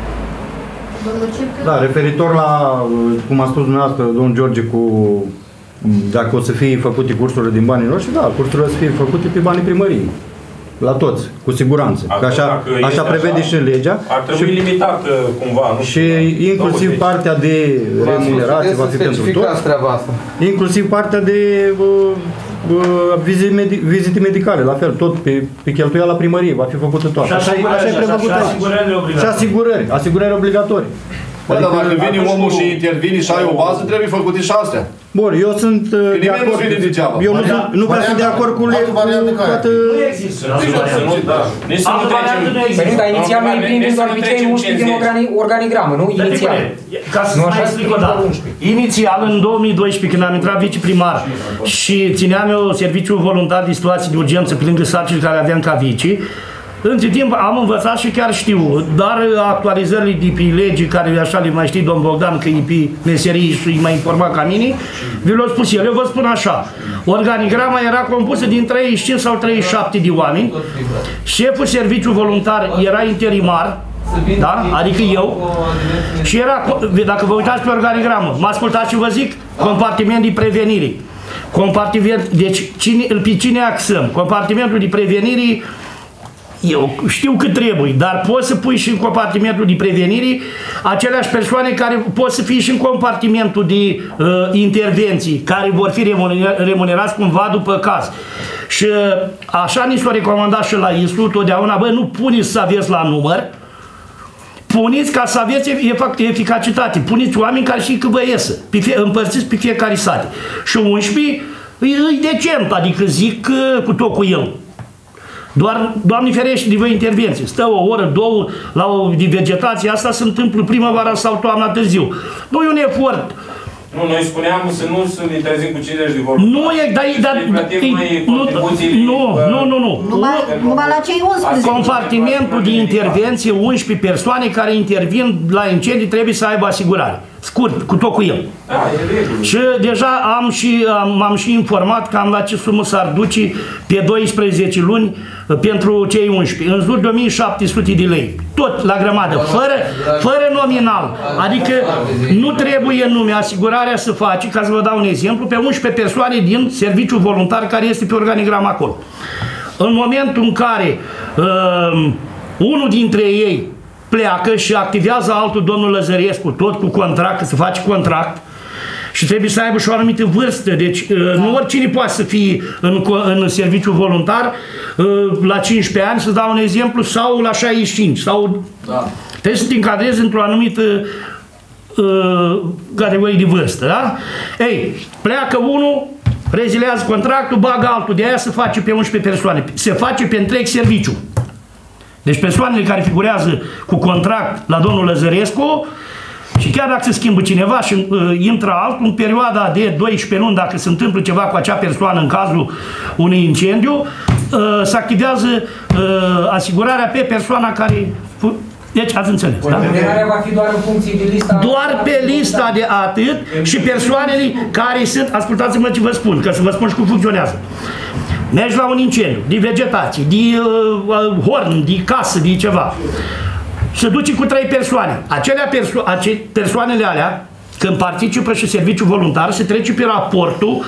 S4: Da, referitor la, cum a spus dumneavoastră, domnul George, cu dacă o să fie făcute cursurile din banii noștri, da, cursurile o să fie făcute pe banii primăriei. La toți, cu siguranță. Că așa prevede și legea.
S5: Ar trebui limitat cumva, nu?
S4: Și inclusiv partea de remunerație va fi pentru toți. Inclusiv partea de vizite medicale, la fel, tot pe cheltuiala primăriei va fi făcută toată. Așa e prevăzută. Și asigurări obligatorii.
S11: Bă, dar dacă vine omul și intervine și ai o bază, trebuie făcute și astea.
S4: Bun, eu sunt de acord. Eu nu vreau să de acord cu toată...
S12: Nu există. Dar inițial noi prindem doar pe cei 11 din organigramă, nu? Inițial.
S3: Ca să mai explic o dată. Inițial, în 2012, când am intrat viceprimar și țineam eu serviciul voluntar de situații de urgență pe lângă sarcini care aveam ca vicii, între timp am învățat și chiar știu, dar actualizările de pe legii, care așa le mai știi, domn Bogdan, că e pe meserii și mai informat ca mine, vi l-a spus el. Eu vă spun așa, organigrama era compusă din 35 sau 37 de oameni, șeful serviciu voluntar era interimar, da? Adică eu, și era, dacă vă uitați pe organigramă, mă ascultați și vă zic, compartiment de prevenire. Compartiment, deci pe cine axăm? Compartimentul de prevenire, eu știu cât trebuie, dar poți să pui și în compartimentul de prevenire aceleași persoane care pot să fie și în compartimentul de intervenții, care vor fi remunerați cumva după caz. Și așa ni s-a recomandat și la ISU, totdeauna, bă, nu puneți să aveți la număr, puneți ca să aveți eficacitate, puneți oameni care și că vă iesă, împărțiți pe fiecare sate. Și 11 e decent, adică zic cu tot cu el. Doar, Doamne ferește de vă intervenție. Stă o oră, două, la o de vegetație, asta se întâmplă primăvara sau toamna târziu. Nu e un efort.
S5: Nu, noi spuneam să nu să ne trezim cu 50 de voluntari.
S3: Nu e, dar nu.
S2: Numai la cei 11.
S3: Compartimentul de intervenție, 11 persoane care intervin la incendii trebuie să aibă asigurare. Scurt, cu tot cu el. Și deja m-am și informat cam la ce sumă s-ar duce pe 12 luni pentru cei 11. În jur de 1700 de lei. Tot la grămadă, fără nominal. Adică nu trebuie nume, asigurarea să face, ca să vă dau un exemplu, pe 11 persoane din serviciul voluntar care este pe organigram acolo. În momentul în care unul dintre ei pleacă și activează altul, domnul Lăzărescu, tot cu contract, că se face contract și trebuie să aibă și o anumită vârstă, deci nu oricine poate să fie în serviciu voluntar la 15 ani, să dau un exemplu, sau la 65, sau trebuie să te încadrezi într-o anumită categorie de vârstă, da? Ei, pleacă unul, rezilează contractul, bagă altul, de aia se face pe 11 persoane, se face pe întreg serviciu. Deci persoanele care figurează cu contract la domnul Lăzărescu și chiar dacă se schimbă cineva și intră altul, în perioada de 12 luni, dacă se întâmplă ceva cu acea persoană în cazul unui incendiu, se activează asigurarea pe persoana care... Deci ați înțeles, da?
S12: Remunerarea va fi doar în funcție de lista...
S3: Doar pe lista de atât și persoanele care sunt... Ascultați-mă ce vă spun, că să vă spun și cum funcționează. Mergi la un incendiu, de vegetație, de horn, de casă, de ceva. Se duce cu 3 persoane. Persoanele alea, când participă și serviciul voluntar, se trece pe raportul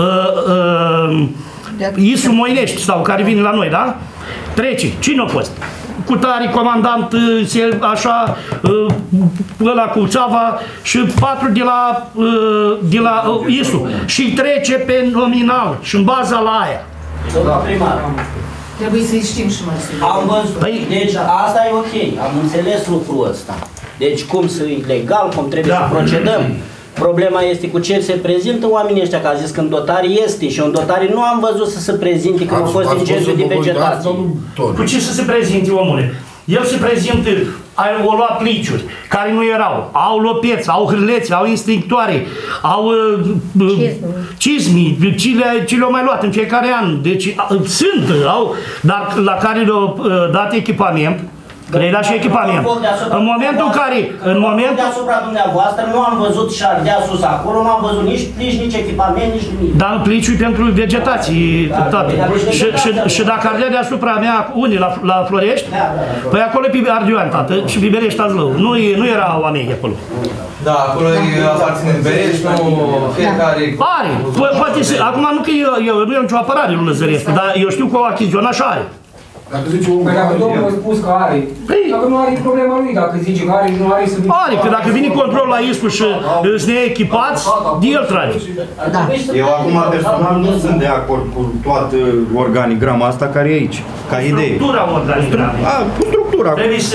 S3: ISU Moinești, sau care vine la noi, da? Trece. Cine a fost? Cu tare, comandant, așa, ăla cu țava și 4 de la ISU. Și trece pe nominal și în baza la aia.
S9: Domnul primar.
S6: Trebuie să-i știm și mai sunt.
S9: Am văzut. Deci asta e ok. Am înțeles lucrul ăsta. Deci cum să e legal, cum trebuie să procedăm. Problema este cu ce se prezintă oamenii ăștia, că a zis că în dotare este și în dotare nu am văzut să se prezinte când a fost incendiu de vegetație.
S3: Cu ce să se prezinte, omule? El se prezintă, au luat pliciuri care nu erau, au lopeți, au hârlețe, au instinctoare, au cizmi, ce le-au mai luat în fiecare an. Deci sunt, dar la care le-au dat echipament, le-ai dat și echipament. În momentul în care... În momentul
S9: deasupra dumneavoastră nu am văzut și ardea sus acolo, nu am văzut nici plici, nici echipament, nici nimic.
S3: Dar pliciul pentru vegetații, toate. Și dacă ardea deasupra mea, unde? La Florești? Păi acolo e pe Ardioan, tată, și pe Berești Tazlău. Nu era oameni acolo.
S10: Da, acolo aparține Berești, nu fiecare...
S3: Are, poate să... Acum nu că eu nu am nicio apărare lui Lăzărescu, dar eu știu că o achiziționat și are.
S12: Dacă domnul a spus că are, dacă nu are problema lui, dacă zice că are, nu are să vină.
S3: Are, că dacă vine control la ISPU și sunt neechipați, de el trage.
S4: Da. Eu acum personal nu sunt de acord cu toată organigrama asta care e aici, ca idee.
S3: Structura organigramei.
S4: Cu structura.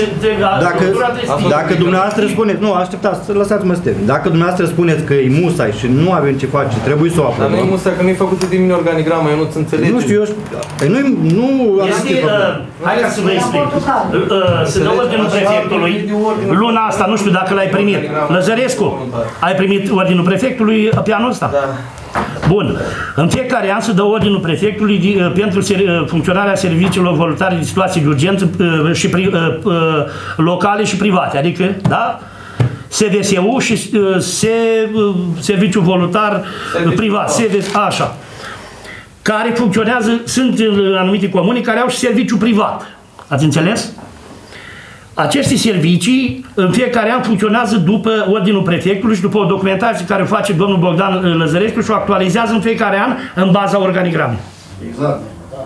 S4: Dacă dumneavoastră spuneți, nu, așteptați, lăsați-mă să termin. Dacă dumneavoastră spuneți că e musai și nu avem ce face, trebuie să o aprobăm.
S10: Dar nu e musai, că nu e făcută de mine organigrama, eu nu-ți înțeleg.
S4: Nu știu, eu nu
S3: hai ca să vă explic. Se dă ordinul prefectului. Luna asta, nu știu dacă l-ai primit. Lăzărescu, ai primit ordinul prefectului pe anul ăsta?
S10: Da.
S3: Bun. În fiecare an se dă ordinul prefectului pentru funcționarea serviciilor voluntare de situații de urgență și locale și private. Adică, da? SVSU și serviciu voluntar privat. Așa. Care funcționează, sunt anumite comuni care au și serviciu privat. Ați înțeles? Aceste servicii în fiecare an funcționează după ordinul prefectului și după o documentație care o face domnul Bogdan Lăzărescu și o actualizează în fiecare an în baza organigramei.
S11: Exact.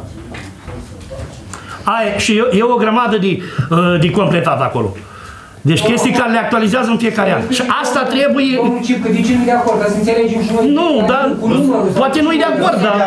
S3: Și e o grămadă de completat acolo. Deci chestii care le actualizează în fiecare an. Și asta trebuie...
S12: Domnul Cip, că de ce nu de acord? Dar să înțelegem și noi...
S3: Nu, dar... Poate nu-i de acord, dar...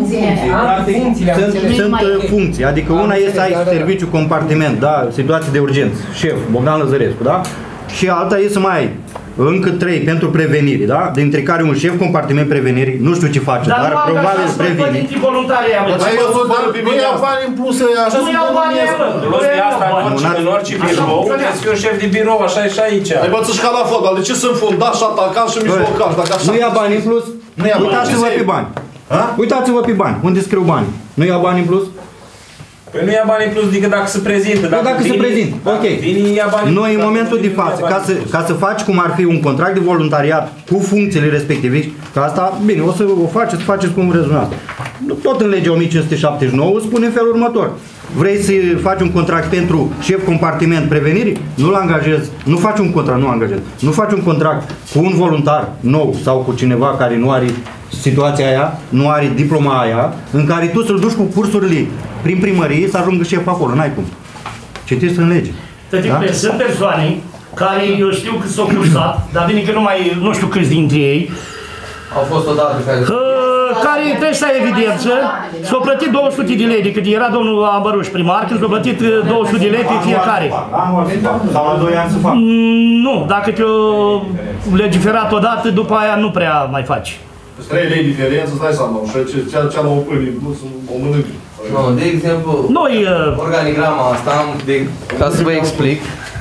S4: Sunt funcții. Adică una este să ai serviciu compartiment, da? Situații de urgență. Șef, Bogdan Lăzărescu, da? Și alta e să mai ai încă 3 pentru prevenire, da? Dintre care un șef compartiment prevenirii, nu știu ce face, dar probabil previne.
S13: Dar eu sunt bani, nu iau bani în plus, așa
S3: nu iau bani
S5: plus de asta, în orice birou, trebuie să fie un șef de birou, așa e și aici.
S11: Ai bățit și ca la fotbal, de ce sunt fundaș, atacant și mijlocaș?
S4: Nu ia bani în plus? Uitați-vă pe bani. Uitați-vă pe bani, unde scriu bani. Nu ia bani în plus?
S5: Păi nu ia bani în plus decât dacă se prezintă.
S4: Dacă se prezintă, ok. Noi în momentul de față, ca să faci cum ar fi un contract de voluntariat cu funcțiile respective, că asta, bine, o să o faceți cum rezonați. Tot în legea 1579 spune în felul următor. Vrei să faci un contract pentru șef compartiment prevenirii? Nu-l angajezi, nu faci un contract, nu angajezi. Nu faci un contract cu un voluntar nou sau cu cineva care nu are situația aia, nu are diploma aia, în care tu să-l duci cu cursurile prin primărie să ajungă șef acolo, n-ai cum. Citești în lege.
S3: Da? Sunt persoane care eu știu că s-au cursat, dar bine că nu știu câți dintre ei,
S10: au fost odată
S3: care trebuie să ai evidență, s-au plătit 200 de lei, decât era domnul Ambăruș primar, când s-au plătit 200 de lei pe fiecare.
S4: Sau la 2 ani să fac?
S3: Nu, dacă te-o legiferat odată, după aia nu prea mai faci.
S11: 3 lei diferență, îți dai seama, și cea la o pâine, nu o mănâncă.
S10: De exemplu, organigrama asta, ca să vă explic,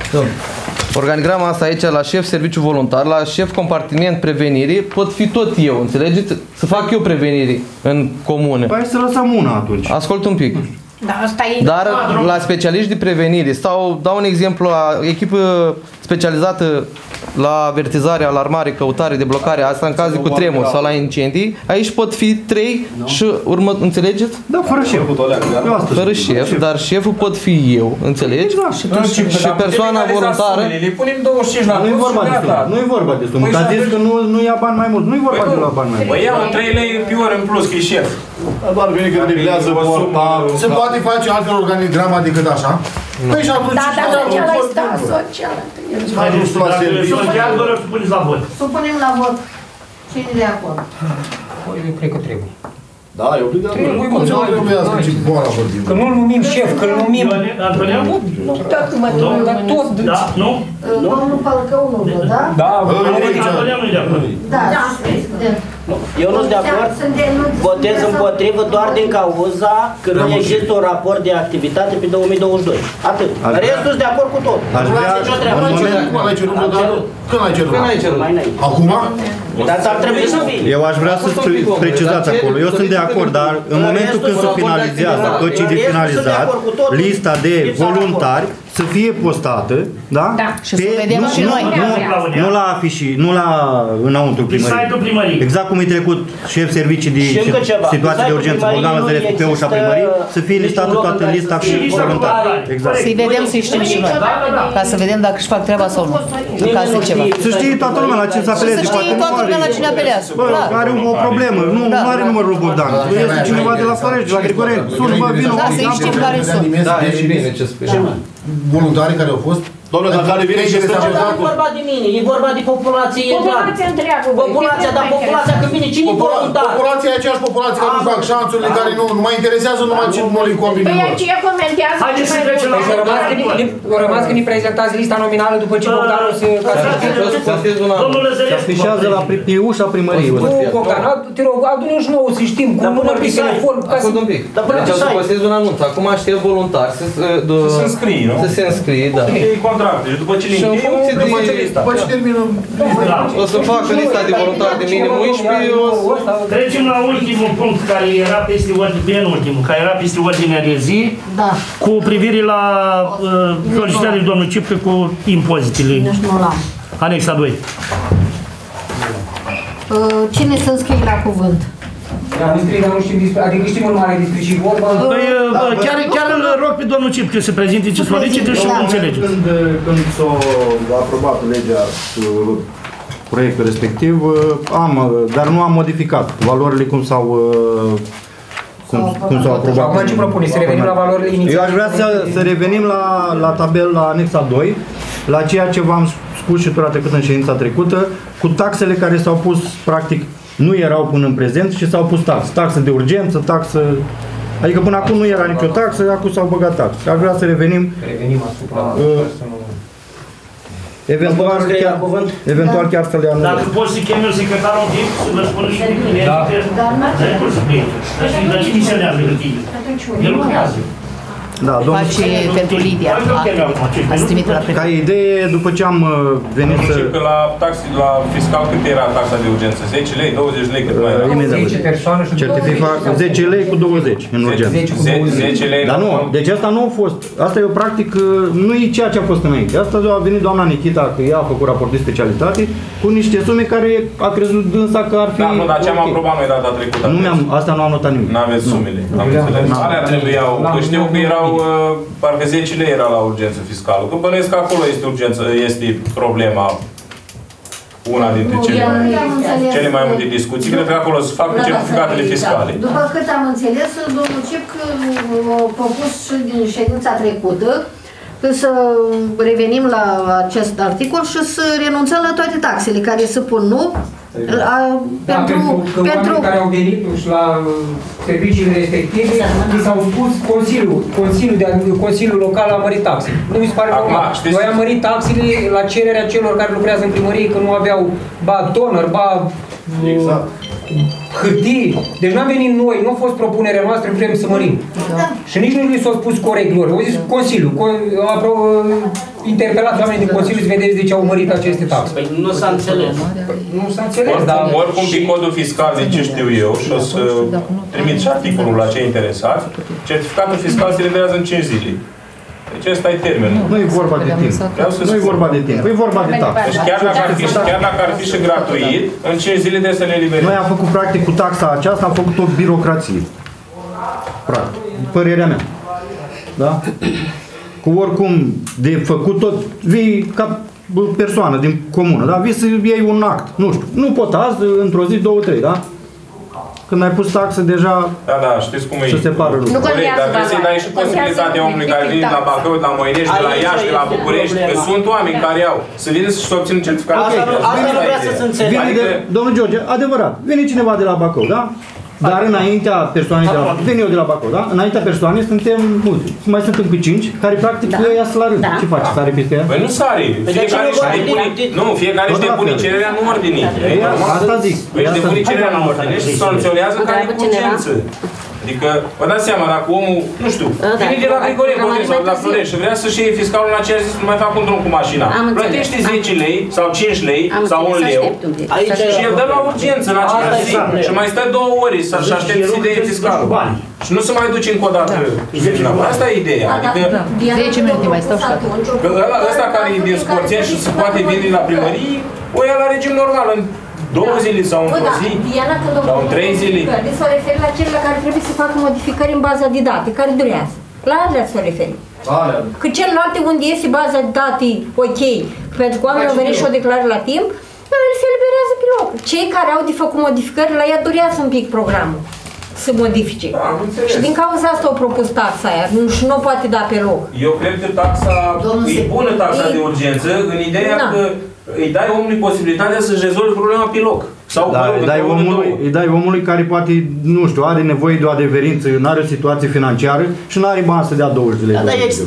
S10: organigrama asta aici, la șef serviciu voluntar, la șef compartiment prevenire, pot fi tot eu, înțelegeți? Să fac eu prevenire în comună.
S4: Păi să lăsăm una atunci.
S10: Ascult un pic. Dar la specialiști de prevenire, sau dau un exemplu, la echipă specializată la avertizare, alarmare, căutare, deblocare, asta în caz de cutremur sau la incendii, aici pot fi 3 și înțelegeți?
S4: Da, fără șef.
S10: Fără șef, dar șeful pot fi eu, înțelegi? Și persoana voluntară.
S5: Le punem 25 la plus și gata.
S4: Nu e vorba de sumă, că a zis că nu ia bani mai mult, nu e vorba de la bani mai mult.
S5: Păi iau 3 lei pe oră în plus, că e șef.
S11: Doar vine că reglează portarul.
S13: Se poate face altfel organigrama decât așa? Păi și atunci...
S2: Da, dar sociala este socială.
S3: Social, vă rog să puneți la vot.
S2: Să punem la vot. Cine de acord?
S12: Eu cred că trebuie.
S11: Da, e obligatoriu.
S12: Că nu-l numim șef, că îl numim...
S2: Nu, toată mă tot.
S3: Da, nu?
S2: Domnul Pălcău nu, da?
S12: Da,
S3: Antonel nu-i de acord.
S2: Da,
S9: Eu nu sunt de acord, votez împotrivă doar din cauza că nu există un raport de activitate pe 2022. Atât. Restul sunt de acord cu tot. Nu am nicio treabă.
S13: Când ai cerut? Acum?
S9: Dar ar trebui să fie.
S4: Eu aș vrea să precizați acolo. Eu sunt de acord, dar în momentul când se finalizează, tot ce e de finalizat, lista de voluntari să fie postată, da?
S6: Da. Și să vedem și noi.
S4: Nu la afișii, nu la înăuntru primării. Exact cum e trecut șef servicii de situații de urgență, Bogdan Lăzărescu pe ușa primării, să fie listată toată lista cu voluntari. Exact.
S6: Să-i vedem, să-i știm și noi. Ca să vedem dacă își fac treaba sau nu. În caz de ceva.
S4: Să știe toată lumea la ce să apeleze.
S6: Să știe toată lumea la cine apelează.
S4: Are o problemă, nu are numărul lui Bogdan. Este cineva de la Florești, de la Grigoreni. Sună, bă, vină.
S6: Da, să-i știm care sunt.
S10: Da, e și bine ce spui.
S13: Voluntarii care au fost?
S11: Doamne, dar care vine și este
S9: Nu e vorba de mine, e vorba de populație.
S7: Populația întreagă.
S9: Populația, dar populația când vine, cine e voluntar?
S13: Populația e aceeași populație care nu fac șanțurile, care nu mai interesează numai ce nu îi convine.
S7: Păi aceea comentează.
S12: Haideți să trecem la rămas că ne prezentați lista nominală după ce Bogdan o să...
S3: Domnul Lăzărescu.
S4: Se afișează pe ușa primăriei.
S12: Nu, Bogdan, te rog, adu-ne-și nouă să știm cu număr de telefon.
S10: Acum un pic. Deci să postez un anunț. Acum aștept voluntari să
S5: se înscrie, nu?
S10: Să se înscrie, da.
S5: Deci după ce
S13: după ce termină
S10: o să facă lista de voluntari de minim 11.
S3: Trecem la ultimul punct care era peste penultimul, care era peste ordinea de zi, cu privire la solicitarea de domnul Cipcă cu impozitele. Anexa 2.
S2: Cine se înscrie la cuvânt?
S12: Adică știm în mare despre și vorba.
S3: Chiar îl rog pe domnul Cipcă să prezinte ce solicite și nu înțelegeți.
S4: Când s-a aprobat legea, proiectul respectiv, dar nu am modificat valorile cum s-au aprobat.
S12: Acum ce propune? Să revenim la valorile inițiale?
S4: Eu aș vrea să revenim la tabel, la anexa 2, la ceea ce v-am spus și tura trecută în ședința trecută, cu taxele care s-au pus practic nu erau până în prezent și s-au pus taxe. Taxă de urgență, taxă... Adică până acum nu era nicio taxă, acum s-au băgat taxe. Aș vrea să revenim
S12: asupra...
S4: Eventual chiar să le anulăm.
S3: Dacă poți să chemi un secretar un timp, să vă spună și de mine. Da. Dar cine se lează de tine? El lucrează.
S4: Da,
S6: face pentru Lidia. Ați trimit la
S4: ca idee, după ce am venit să...
S5: la taxe, la fiscal cât era taxa de urgență? 10 lei, 20 lei, cât mai era?
S12: 10 persoane și
S4: 10 lei cu 20 în urgență.
S5: 10 lei.
S4: Dar nu, deci asta nu a fost. Asta e o practic, nu e ceea ce a fost înainte. Asta a venit doamna Nichita, că ea a făcut raport de specialitate, cu niște sume care a crezut dânsa că ar fi...
S5: Da, nu, dar ce am aprobat noi data trecută.
S4: Asta nu am notat nimic.
S5: N-aveți sumele. Alea trebuiau, că știu că erau parcă 10 lei era la urgență fiscală. Că bănuiesc că acolo este urgență, este problema, una dintre cele mai multe discuții. Cred că acolo se fac certificatele fiscale.
S2: După cât am înțeles, domnul Cip a propus și din ședința trecută să revenim la acest articol și să renunțăm la toate taxele care se pun, nu?
S12: Pentru oamenii care au venit și la serviciile respective, mi s-au spus Consiliul Local a mărit taxele. Nu mi se pare normal. Noi am mărit taxele la cererea celor care lucrează în primărie, că nu aveau ba toner, ba hârtii. Deci n-am venit noi, nu a fost propunerea noastră, vrem să mărim. Și nici nu li s-a spus corect lor. Au zis Consiliul. Interpelați oamenii din Consiliu să vedeți de ce au mărit aceste taxe.
S9: Păi nu s-a înțeles.
S12: Nu s-a înțeles, dar...
S5: Oricum, pe codul fiscal, din ce știu eu, și o să trimit și articolul la cei interesați, certificatul fiscal se eliberează în 5 zile. Deci ăsta e termenul.
S4: Nu e vorba de timp. Nu e vorba de timp. E vorba de taxe.
S5: Deci chiar dacă ar fi și gratuit, în 5 zile trebuie să le eliberăm.
S4: Noi am făcut practic cu taxa aceasta, am făcut o birocrație. Practic. Părerea mea. Da? Cu oricum de făcut tot, vii ca persoană din comună, da? Vii să iei un act, nu știu. Nu pot azi, într-o zi, 2-3, da? Când ai pus taxe, deja
S5: da, știți cum e.
S4: Se separă lucrurile.
S5: Dar trebuie să-i dai și posibilitatea omului care vine la Bacău, de la Moinești, de la Iași, de la București, că sunt oameni care au, să vină să obțină certificatul.
S9: Asta nu vrea să se înțeleagă.
S4: Domnul George, adevărat, vine cineva de la Bacău, da? Dar înaintea persoanei de la... Vin eu de la Bacău, da? Înaintea persoanei suntem multe. Mai suntem cu 5, care practic ea să la rând. Ce faci? Sare peste ea?
S5: Păi nu sare. Fiecare își depune cererea în ordine.
S4: Asta zic.
S5: Își depune cererea în ordine și sancționează care e cu urgență. Adică, vă dați seama, dacă omul, nu știu, vine de la Grigore sau de la Florești și vrea să-și iei fiscalul în aceeași zi să nu mai facă un drum cu mașina. Plătește 10 lei sau 5 lei sau 1 leu și îl dă la urgență în aceeași zi. Și mai stă 2 ore să-și aștepte să dea fiscalul. Și nu se mai duce încă o dată. Asta e ideea. Adică
S6: 10 minute mai stau și
S5: ăsta care e din Scorțeni și se poate vinde la primărie, o ia la regim normal, în 2 zile sau într-o zi, sau în 3 zile.
S7: Se referă la cele care trebuie să facă modificări în baza de date, care durează. La alea se referă. Că celelalte unde iese baza de date, ok, pentru că oamenii au venit și o declară la timp, el se eliberează pe loc. Cei care au de făcut modificări, la ea durează un pic programul să modifice. Și din cauza asta au propus taxa aia și nu poate da pe loc.
S5: Eu cred că taxa, e bună taxa de urgență, în ideea că îi dai omului posibilitatea să-și rezolve problema pe loc. Sau
S4: îi dai omului care poate, nu știu, are nevoie de o adeverință, nu are o situație financiară și nu are bani să dea 20 de lei.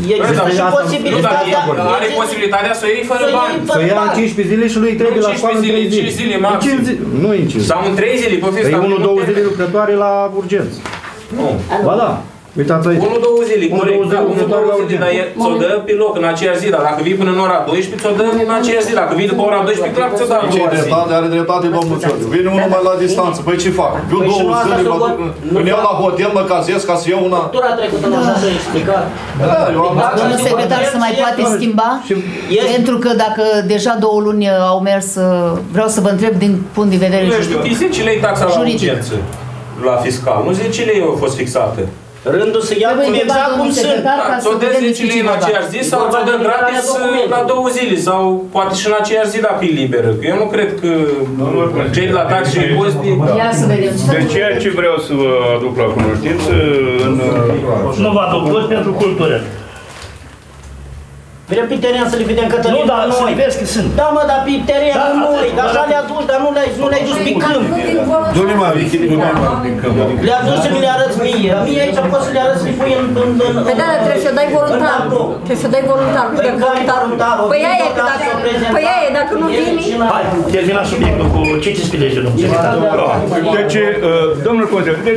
S5: Are posibilitatea să o iei fără bani.
S4: Să o ia în 15 zile și lui trebuie la școală în 3 zile.
S5: 5 zile maxim.
S4: Nu în 5 zile.
S5: Sau în 3 zile, poate fi stabilit.
S4: 1-2 zile lucrătoare la urgență.
S5: Nu.
S4: Ba da. Uitați aici.
S5: 1-2 zile, corect. 1-2 zile, dar ți-o dă pe loc în aceeași zi. Dar dacă vii până în ora 12, ți-o dă în aceeași zi. Dacă vii după ora 12, clar ți-o dă în ora zi.
S11: Are dreptate domnul Cioriu. Vine unul mai la distanță. Păi ce fac? Eu 2 zile, când eu la hotel mă cazez ca să iau una...
S9: Tura trecută nu așa s-a explicat.
S6: Domnul secretar se mai poate schimba? Pentru că dacă deja 2 luni au mers, vreau să vă întreb din punct de vedere
S5: juridic. Nu știu, 10 lei taxa la urgență la fiscal. Nu 10 lei au fost fixate.
S9: Rândul să ia exact cum sunt.
S5: Ți-o dă 10 lei în aceeași zi sau ți-o dă gratis la 2 zile sau poate și în aceeași zi dacă e liberă. Eu nu cred că cei de la taxe și impozite...
S1: De ceea ce vreau să vă aduc la cunoștință
S3: nu vă aduc pentru cultură.
S9: Vrem pe teren să le vedem Cătălin,
S3: nu, dar să vezi că sunt.
S9: Da, mă, dar pe teren noi, dar așa le-a dus, dar nu le-ai dus pe câmp.
S11: Du-ne mai din câmp.
S9: Le-a dus să mi le arăți mie. Mie aici poți să le arăți să le pui în...
S7: Păi da, trebuie să dai voluntar. Trebuie să dai voluntar. Păi aia e, dacă nu vine...
S3: Hai, termina subiectul cu ce ți spune legea, domnul secretar.
S1: Deci, domnul consilier, deci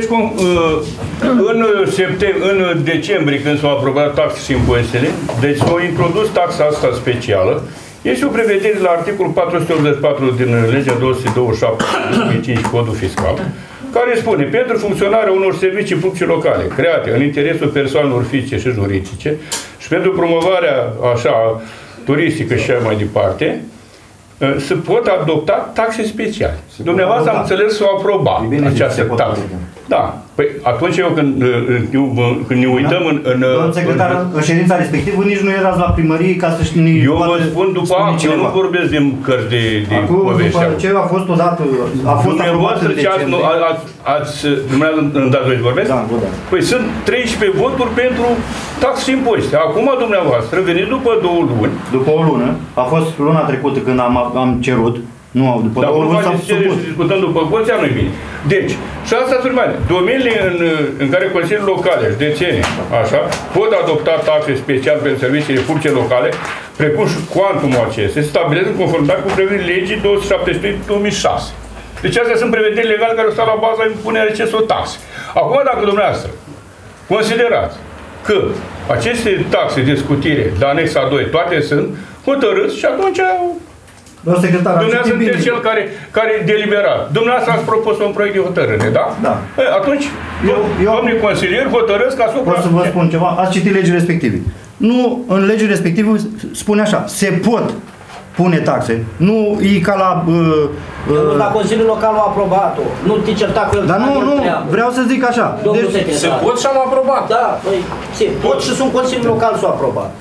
S1: în decembrie, când s-au aprobat taxe și impozitele, deci s-au introdus taxa asta specială. Este o prevedere la articolul 484 din legea 227/2005 Codul Fiscal, care spune, pentru funcționarea unor servicii publice locale create în interesul persoanelor fizice și juridice și pentru promovarea așa turistică și așa mai departe, se pot adopta taxe speciale. Dumneavoastră am înțeles să o aproba această taxă. Da. Păi atunci când ne uităm în...
S4: Domnul secretar, în ședința respectivă nici nu erați la primărie ca să știi...
S1: Eu vă spun după asta, eu nu vorbesc din cărți de povești.
S4: După ce a fost odată...
S1: Dumneavoastră ce ați... Dumneavoastră îmi dați voi să vorbesc?
S4: Da, da.
S1: Păi sunt 13 voturi pentru taxe și impozite. Acum dumneavoastră veniți după 2 luni.
S4: După o lună. A fost luna trecută când am cerut. Nu, după 2 luni s-a supus.
S1: Discutăm după Goția, nu-i bine. Deci, și asta sunt mai domeniile în care Consiliul Locale, județene, așa, pot adopta taxe speciale pentru serviciile publice locale, precum și cuantumul acestea, se stabilesc în conformitate cu prevederile legii 273/2006. Deci astea sunt prevederi legale care stau la baza impunerii acestor taxe. Acum, dacă dumneavoastră considerați că aceste taxe de scutire de anexa 2, toate sunt hotărâți și atunci dumneavoastră sunteți cel care deliberat. Dumneavoastră ați propus un proiect de hotărâre, da?
S4: Da.
S1: Atunci, domnii consilieri hotărăsc asupra...
S4: Pot să vă spun ceva? Ați citit legii respective. Nu, în legii respective spune așa, se pot pune taxe. Nu e ca la...
S9: Dar Consiliul Local a aprobat-o. Nu te certa cu el.
S4: Dar nu, vreau să zic așa.
S5: Se pot și am aprobat.
S9: Da, păi, se pot și sunt Consiliul Local s-o aprobat.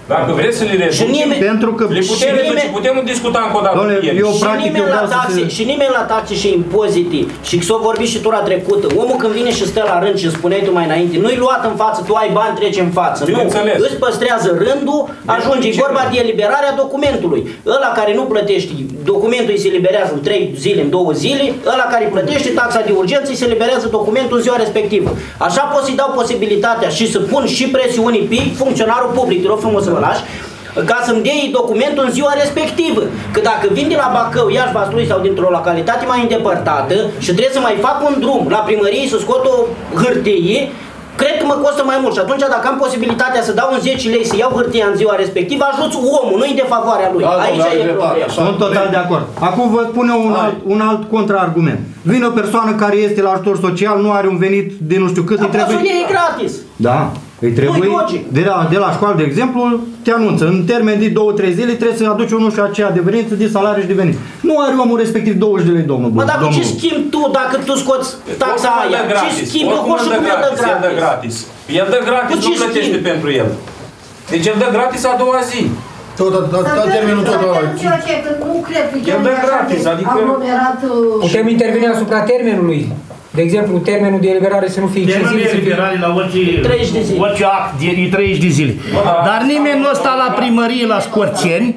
S5: Dacă vreți să le reducem,
S4: pentru că
S5: le putem reduce, putem discuta încă o dată cu ele.
S9: Și nimeni la taxe și impozite, și s-o vorbi și tura trecută, omul când vine și stă la rând și spuneai tu mai înainte, nu-i luat în față, tu ai bani, trece în față. Nu, îți păstrează rândul, ajunge, e vorba de eliberarea documentului. Ăla care nu plătește, documentul îi se eliberează în 3 zile, în 2 zile, ăla care plătește taxa de urgență, îi se eliberează documentul în ziua respectivă. Așa pot să-i dau posibilitatea și să pun și presiunii pe funcționarul public, te rog frumos să mă lași, ca să-mi dea documentul în ziua respectivă. Că dacă vin de la Bacău, Iași, Vaslui sau dintr-o localitate mai îndepărtată și trebuie să mai fac un drum la primărie să scot o hârtie, cred că mă costă mai mult și atunci dacă am posibilitatea să dau în 10 lei să iau hârtia în ziua respectivă, ajuți omul, nu-i de favoarea lui. Aici e problema.
S4: Sunt total de acord. Acum vă spun eu un alt contraargument. Vine o persoană care este la ajutor social, nu are un venit de nu știu cât, îi trebuie...
S9: e gratis.
S4: Da. Îi trebuie, de la școală, de exemplu, te anunță, în termen de 2-3 zile trebuie să aduci unul și aceea adeverință de salariu și de venit. Nu are omul respectiv 20 de lei, domnul Bun.
S9: Mă, dacă ce schimbi tu, dacă tu scoți taxa aia? Ce schimbi?
S5: El dă gratis. El dă gratis, nu plătește pentru el. Deci el dă gratis a doua zi.
S13: Termenul tot ăla.
S2: Nu cred că
S5: el dă gratis, adică...
S12: Putem interveni asupra termenului. De exemplu, termenul de eliberare să nu fie 5 zile.
S3: Termenul de eliberare la orice act e 30 de zile. Dar nimeni nu sta la primărie, la Scorțeni,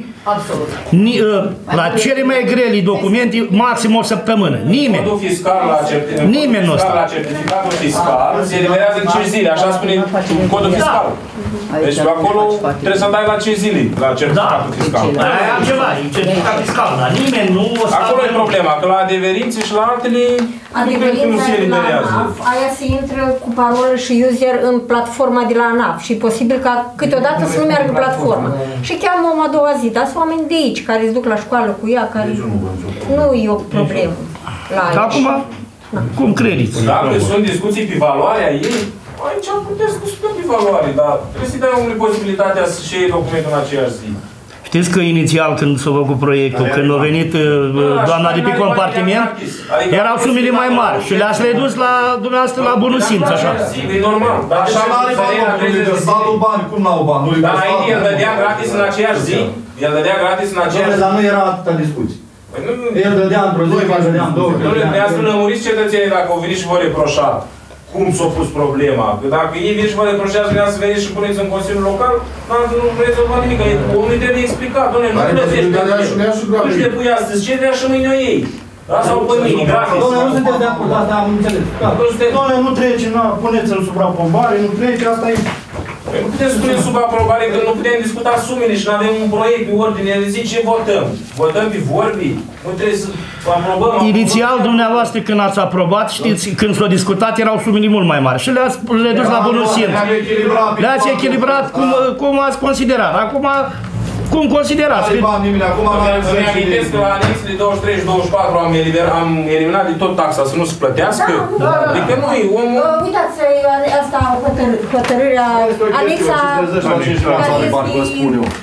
S3: la cele mai grele documente, maxim o săptămână. Nimeni.
S5: Codul fiscal la certificatul fiscal se eliberează în 5 zile, așa spune codul fiscal. Deci acolo trebuie să dai la 5 zile la certificatul fiscal.
S3: Aia e altceva, e certificat fiscal, dar nimeni nu o să...
S5: Acolo e problema, că la adeverințe și la altele nu se eliberează.
S7: Aia se intră cu parolă și user în platforma de la ANAF și e posibil ca câteodată să nu meargă platforma. Și cheamă om a doua zi, dar sunt oameni de aici care îți duc la școală cu ea, care nu e o problemă la aici.
S3: Acum, cum credeți?
S5: Dacă sunt discuții pe valoarea ei, aici puteți discuta pe valoare, dar trebuie să-i dai omului posibilitatea să-și iei documentul în aceeași zi.
S3: Știți că inițial când s-a făcut proiectul, când a venit doamna de pe compartiment, erau sumele mai mari și le-ați redus la dumneavoastră la bunul simț, așa.
S5: E normal. Dar așa n-are
S11: statul bani, cum n-au bani?
S5: Dar aici el dădea gratis în aceeași zi? El dădea gratis în aceeași zi?
S4: Dar nu era atâta discuție. El dădea într-o zi, dădea în 2.
S5: Dumneavoastră lămuriți cetățenii dacă au venit și vă reproșa cum s-a pus problema. Că dacă ei vin și vă reproșează, vrea să veniți și puneți în Consiliul Local, nu rezolva nimic. Omul trebuie explicat, doamne, nu plătești pentru nu știu pui astăzi, ce vrea și mâine o iei. Asta au pe mâine, gratis.
S4: Doamne, nu sunteți de acord, asta am înțeles. Doamne, nu trece, puneți-l sub aprobare, nu trece, asta e...
S5: Nu putem spune sub aprobare că nu putem discuta sumele și nu avem un proiect pe ordine de zi, ce votăm? Votăm pe vorbi? Nu trebuie să aprobăm.
S3: Inițial, dumneavoastră, când ați aprobat, știți, când s-a discutat, erau sumele mult mai mari și le-ați redus la bunul simț. Le-ați echilibrat cum ați considerat. Acum, cum considerați?
S5: Îmi amintesc că la anexele 23 și 24 am eliminat de tot taxa să nu se plătească. Adică noi, omul...
S7: Uitați, asta hotărârea, anexa care este...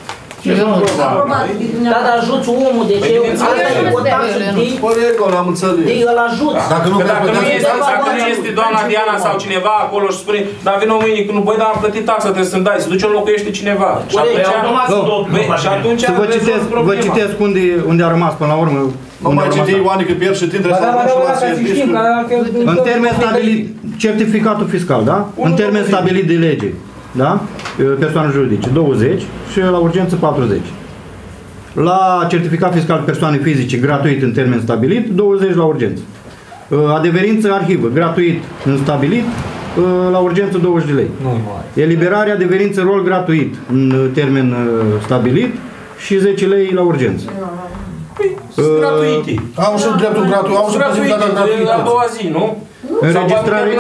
S9: Da, dar ajuți omul, deci asta e o taxă de îl ajuți.
S5: Dacă nu este doamna Diana sau cineva acolo și spune, dar vină mâine, că nu, băi, dar am plătit taxa, trebuie să-mi dai, să duci o locuiește cineva. Și atunci...
S4: Vă citesc unde a rămas până la urmă.
S11: Nu mai citi Ioane că pierd și trebuie să ajungi și la
S4: în termen stabilit, certificatul fiscal, da? În termen stabilit de lege. Da? Persoane juridice 20 și la urgență 40. La certificat fiscal persoane fizice gratuit în termen stabilit, 20 la urgență. Adeverință arhivă, gratuit în stabilit, la urgență 20 de lei. Eliberarea adeverință rol gratuit în termen stabilit și 10 lei la urgență.
S5: Gratuiti.
S13: Am și dreptul gratuit, am și posibilitatea gratuită.
S5: La doua zi, nu?
S4: Înregistrare...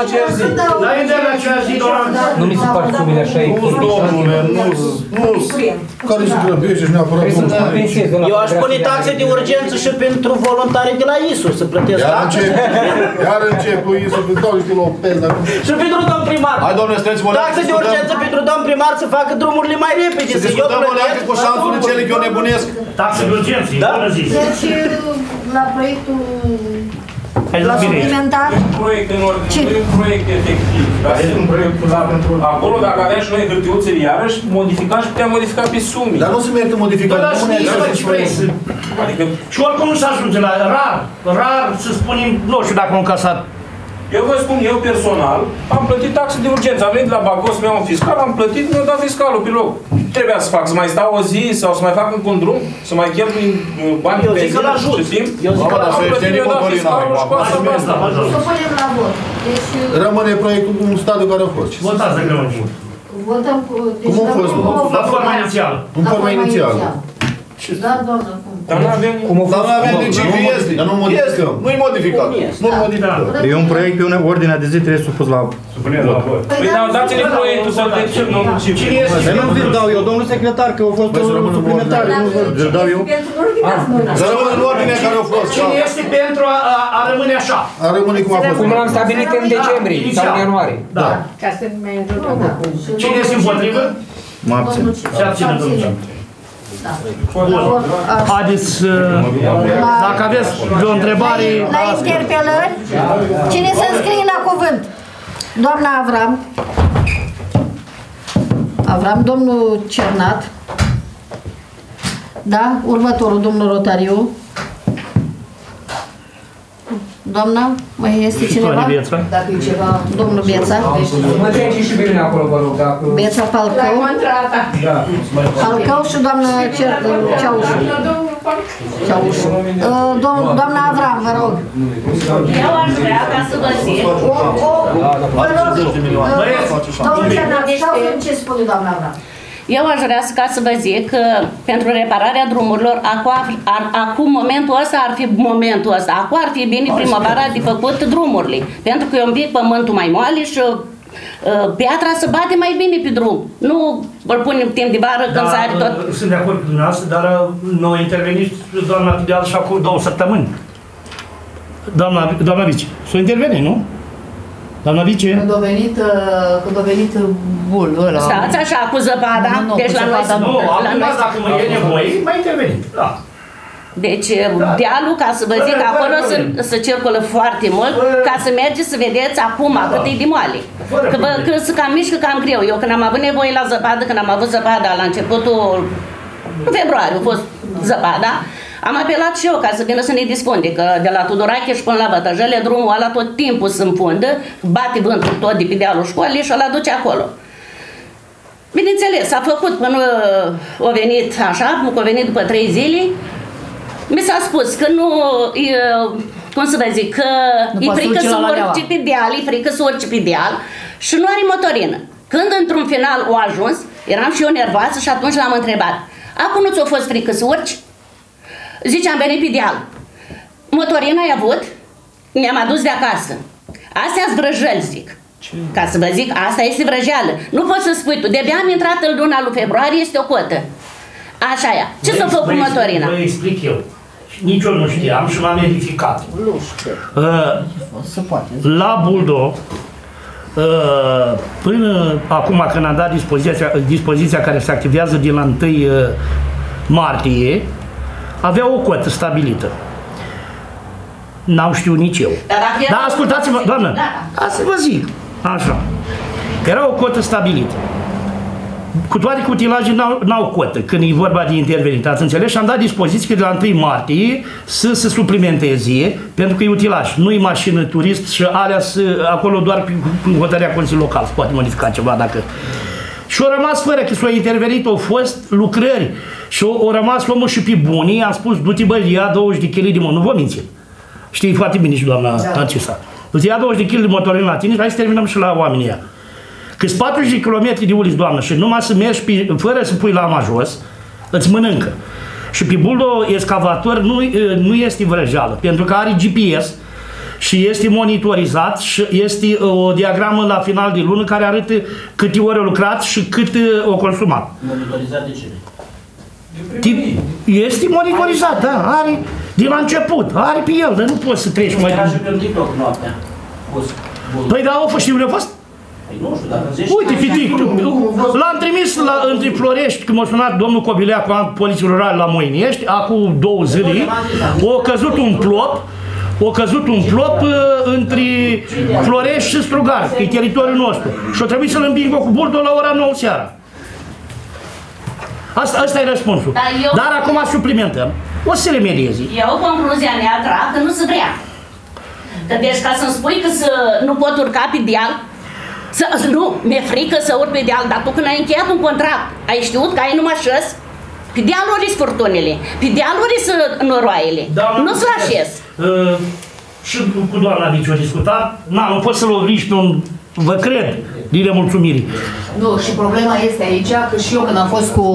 S12: Nu mi se pare sumele așa e.
S13: Nu, care se grăbește și neapărat.
S9: Eu aș pune taxe de urgență și pentru voluntari de la ISU să plătesc taxe.
S13: Iar încep cu ISU, pentru dau niște lopezi.
S9: Și pentru domn primar.
S11: Hai, domnule, strângi mă.
S9: Taxe de urgență pentru domn primar să facă drumurile mai repede.
S11: Să discutăm o leacă cu șansurile cele că eu nebunesc.
S3: Taxe de urgență,
S2: Deci, la proiectul La suplimentar?
S5: E un proiect în ordine, nu e un proiect efectiv. Acolo, dacă avea și noi hârtiuțele, iarăși, modificam și puteam modifica pe sume.
S13: Dar nu se merită modificat.
S3: Adică... Și oricum nu se ajunge la rar să spunem, nu știu dacă am încasat.
S5: Eu vă spun, eu personal, am plătit taxe de urgență. Am venit la Bacău să-mi iau un fiscal, am plătit, mi-au dat fiscalul pe loc. Trebuia să fac, să mai stau o zi sau să mai fac încă un drum, să mai cheltui bani pe zi și timp.
S13: Eu zic că am plătit, mi-au dat fiscalul și cu asta basta.
S2: Să punem la vot.
S13: Rămâne proiectul în stadiul care a fost.
S3: Votați dacă rămâne.
S2: Votăm cu...
S13: Cum a fost?
S3: La forma inițială.
S13: În forma inițială.
S2: Da, doamnă, cum?
S5: Dar nu avem...
S11: Dar nu avem nici este.
S13: Dar nu modificăm.
S11: Nu-i modificat.
S13: Nu modificăm.
S4: E un proiect pe ordinea de zi, trebuie supus la vot.
S5: Păi da, dați-ne proiectul să-l trecem, nu cine este?
S4: Dar nu vi-l dau eu, domnul secretar, că au fost suplimentare, nu vi-l dau eu.
S11: Să rămână în ordinea care a fost.
S3: Cine este pentru a rămâne așa?
S13: A rămâne cum a fost.
S12: Cum l-am stabilit în decembrie sau în ianuarie.
S3: Da.
S7: Ca să mai înjurăm.
S3: Cine este împotrivă?
S4: Mă abțin.
S3: Se abține, domnul. Haideți, dacă aveți o întrebare...
S2: La interpelări, cine se înscrie la cuvânt? Doamna Avram, domnul Cernat, da? Următorul, domnul Rotariu. Doamna, mai este cineva?
S6: Dacă e ceva...
S2: Domnul Bieța.
S12: Mă trece și pe mine acolo, vă rog, dacă...
S2: Bieța Palcău. Palcău și doamna Ceaușu. Doamna Avram, vă rog.
S14: Eu aș vrea ca să vă zic...
S2: Vă rog, domnul Cernat, ce spune doamna Avram?
S14: Eu aș vrea ca să vă zic că pentru repararea drumurilor, acum momentul ăsta ar fi momentul ăsta. Acum ar fi bine primăvara de făcut drumurile. Pentru că e un pic pământul mai moale și piatra se bate mai bine pe drum. Nu îl punem timp de vară când sare tot.
S3: Sunt de acord cu dumneavoastră, dar nu a intervenit doamna Pideal și acum 2 săptămâni. Doamna Vice, s-a intervenit, nu? Doamna Vice?
S6: Când a venit bulul ăla...
S14: Stați așa cu zăpada, deci la noi...
S3: Nu, acum dacă mă e nevoie, mai intervenit, da.
S14: Deci dealul, ca să vă zic, acolo se circulă foarte mult, ca să mergeți să vedeți acum cât e de moale. Că se cam mișcă cam greu. Eu când am avut nevoie la zăpadă, când am avut zăpada la începutul februarie, a fost zăpada, am apelat și eu ca să vină să ne dispunde, că de la Tudorache și până la Bătăjele, drumul ăla tot timpul se înfundă, bate vântul tot de pe dealul școlii și ăla duce acolo. Bineînțeles, s-a făcut până a venit așa, că a venit după 3 zile, mi s-a spus că nu, cum să vă zic, că e frică să urce pe deal, e frică să urce pe deal și nu are motorină. Când într-un final o ajuns, eram și eu nervoasă și atunci l-am întrebat, acum nu ți-a fost frică să urci? Zice, am venit pe deal. Motorina ai avut? Mi-am adus de acasă. Astea-s vrăjăli, zic. Ca să vă zic, asta este vrăjeală. Nu poți să spui tu, de-abia am intrat în luna lui februarie, este o cotă. Așa ea. Ce s-a făcut cu motorina?
S3: Vă explic eu. Nici eu nu știam și m-am edificat. La Buldo, până acum când am dat dispoziția care se activează din la 1 martie, avea o cotă stabilită. N-au știut nici eu. Dar ascultați-mă, doamnă, asta vă zic, așa. Era o cotă stabilită. Cu toate că utilaje n-au cotă când e vorba de intervenit, ați înțeles? Și am dat dispoziție că de la 1 martie să se suplimenteze, pentru că e utilaj, nu e mașină turist și alea acolo doar prin hotărârea Consiliului Local se poate modifica ceva dacă... Și au rămas fără că s-au intervenit, au fost lucrări și au rămas omul și pe bunii, am spus, du-te bă, ia 20 de kg de motor, nu vă mințim. Știi foarte bine și doamna Narcisa. Du-te ia 20 de kg de motorină la tine și hai să terminăm și la oamenii ăia. Că-s 40 de km de uliți, doamnă, și numai să mergi fără să pui lama jos, îți mănâncă. Și pe buldo excavator nu este vrăjeală, pentru că are GPS și este monitorizat și este o diagramă la final de lună care arătă câte ori a lucrat și cât o consumat.
S9: Monitorizat de cine?
S3: Este monitorizat, da, are de la început, are pe el, dar nu poți să treci mai...
S9: Era și pe TikTok noaptea.
S3: Păi da, au fost, știu unde a fost?
S9: Nu știu, dacă zici...
S3: Uite, pe TikTok, l-am trimis între Florești, când m-a sunat domnul Cobileacu, poliție rurală la Moinești, acum 2 zile, a căzut un plop, a căzut un plop între Florești și Strugar, că e teritoriul nostru. Și a trebuit să-l împingă cu buldul la ora 9 seara. Asta e răspunsul. Dar acum suplimentăm. O să se remedieze.
S14: Eu concluzia mea trag că nu se vrea. Că deci ca să-mi spui că nu pot urca pe deal, nu, mi-e frică să urc pe deal, dar tu când ai încheiat un contract, ai știut că ai numai șăs, pe dealuri sunt furtunile, pe dealuri sunt noroaiele, nu-ți la șes.
S3: Și cu doamna Vici a discutat, nu pot să-l obligi pe un, vă cred, din nemulțumirii.
S6: Nu, și problema este aici, că și eu când am fost cu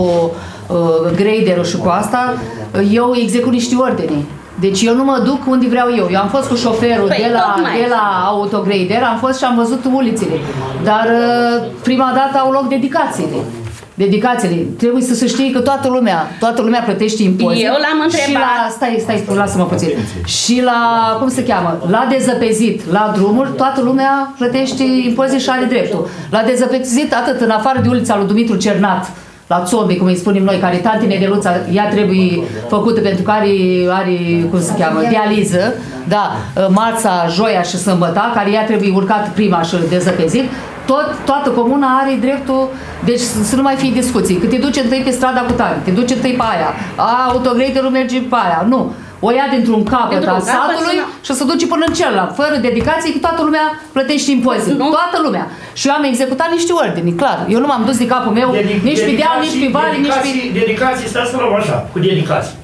S6: graderul și cu asta, eu execut niște ordine. Deci eu nu mă duc unde vreau eu. Eu am fost cu șoferul de la autograder, am fost și am văzut ulițele. Dar prima dată au loc dedicațiile. Trebuie să se știe că toată lumea plătește impozit.
S14: Eu l-am întrebat.
S6: Și stai, lasă-mă puțin. Și la, cum se cheamă, la dezăpezit, la drumuri, toată lumea plătește impozit și are dreptul. La dezăpezit, atât în afară de ulița lui Dumitru Cernat, la Țombi, cum îi spunem noi, care tanti Nedeluța, ea trebuie făcută pentru că are cum se cheamă, dializă, da, marța, joia și sâmbăta, care ea trebuie urcat prima și dezăpezit. Toată comuna are dreptul, deci să nu mai fie discuții, că te duci întâi pe strada cu tare, te duci întâi pe aia, autograderul merge pe aia, nu. O ia dintr-un capăt al satului și se duce până în celălalt, fără dedicație, că toată lumea plătește impozit. Toată lumea. Și eu am executat niște ordini, clar. Eu nu m-am dus de capul meu, nici pe deal, nici pe vale, nici pe...
S3: Dedicații, stați să luăm așa, cu dedicații.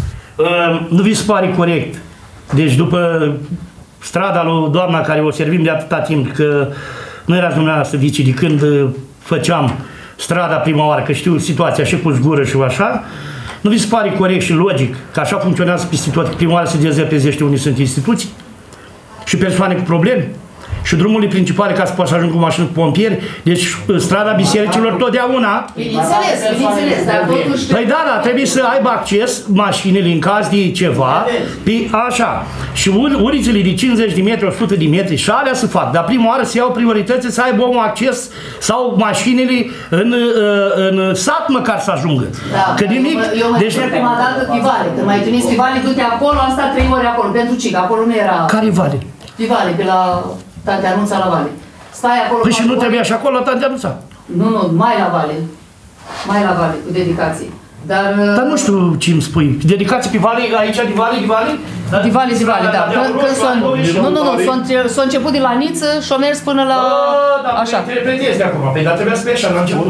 S3: Nu vi se pare corect? Deci după strada lui doamna care o servim de atâta timp, că nu erați dumneavoastră vici de când făceam strada prima oară, că știu situația și cu zgură și așa, nu vi se pare corect și logic că așa funcționează peste tot, că prima oară se dezăpezește unde sunt instituții și persoane cu probleme? Și drumurile principale ca să poți să ajungi cu mașini cu pompieri, deci strada bisericilor totdeauna.
S6: Bineînțeles, dar totuși...
S3: Păi da, trebuie să aibă acces mașinile în caz de ceva, așa. Și ulițele de 50 de metri, 100 de metri și alea se fac, dar prima oară se iau priorități să aibă omul acces sau mașinile în sat măcar să ajungă.
S6: Da,
S3: că nimic...
S6: Eu mă întreb prima dată pe Vale, când m-ai trimis pe Vale, du-te acolo, am stat 3 ore acolo, pentru ce? Că acolo nu era...
S3: Care Vale?
S6: Pe Vale, pe la Tante Anunța la Vale. Stai acolo...
S3: Păi și nu trebuia și acolo la Tante Anunța?
S6: Nu, mai la Vale. Mai la Vale, cu dedicații. Dar
S3: nu știu ce îmi spui. Dedicații pe Vale, aici de Vale?
S6: De Vale, da. S-a început de la Niță și a mers până la...
S3: Așa. Interpretezi de acum. Păi, dar trebuia să fie așa la început.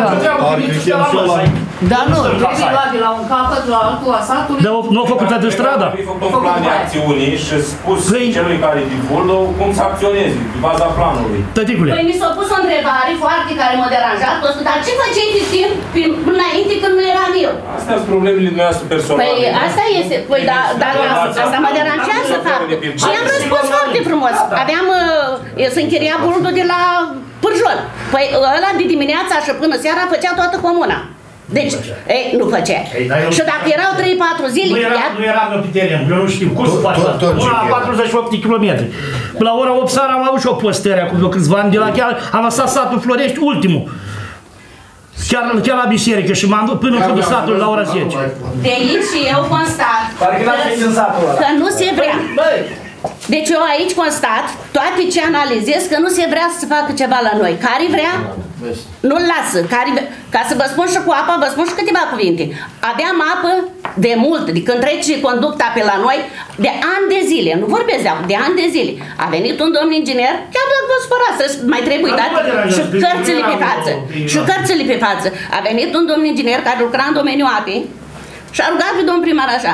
S6: Da, nu. Trebuie luat de la un capăt la altul a satului.
S3: Dar nu a făcut atât strada?
S5: Trebuie făcut un plan de acțiune și spus celui care divulgă cum să acționeze, pe baza planului.
S3: Tăticule.
S14: Păi mi s-a pus o întrebare foarte care m-a deranjat. Dar ce făceai de timp înainte când nu eram eu?
S5: Astea sunt problemele noastre personale.
S14: Păi asta este. Păi dar asta mă deranjează faptul. Și am răspuns foarte frumos. Aveam, să închiria buldul de la Pârjol. Păi ăla de dimineața și până seara făcea toată comuna. Deci, nu făcea. Și dacă erau 3-4 zile...
S3: Nu eram pe teren, eu nu știu cum să faci asta. Una 48 de kilometri. La ora 8 seara am avut și o postări acum de câțiva ani de la chiar, am lăsat satul Florești ultimul. Chiar la biserică și m-am dus până în fundul satului la ora 10.
S14: De aici eu constat că nu se vrea. Deci eu aici constat, toate ce analizez, că nu se vrea să se facă ceva la noi. Care vrea, nu-l lasă. Ca să vă spun și cu apa, vă spun și câteva cuvinte. Aveam apă de mult, de când trece conducta pe la noi, de ani de zile, nu vorbesc de apă, de ani de zile. A venit un domn inginer, chiar dacă vă supărați, mai trebuie dat și cărțile pe față. Și cărțile pe față. A venit un domn inginer care lucra în domeniul apei și a rugat pe domn primar așa.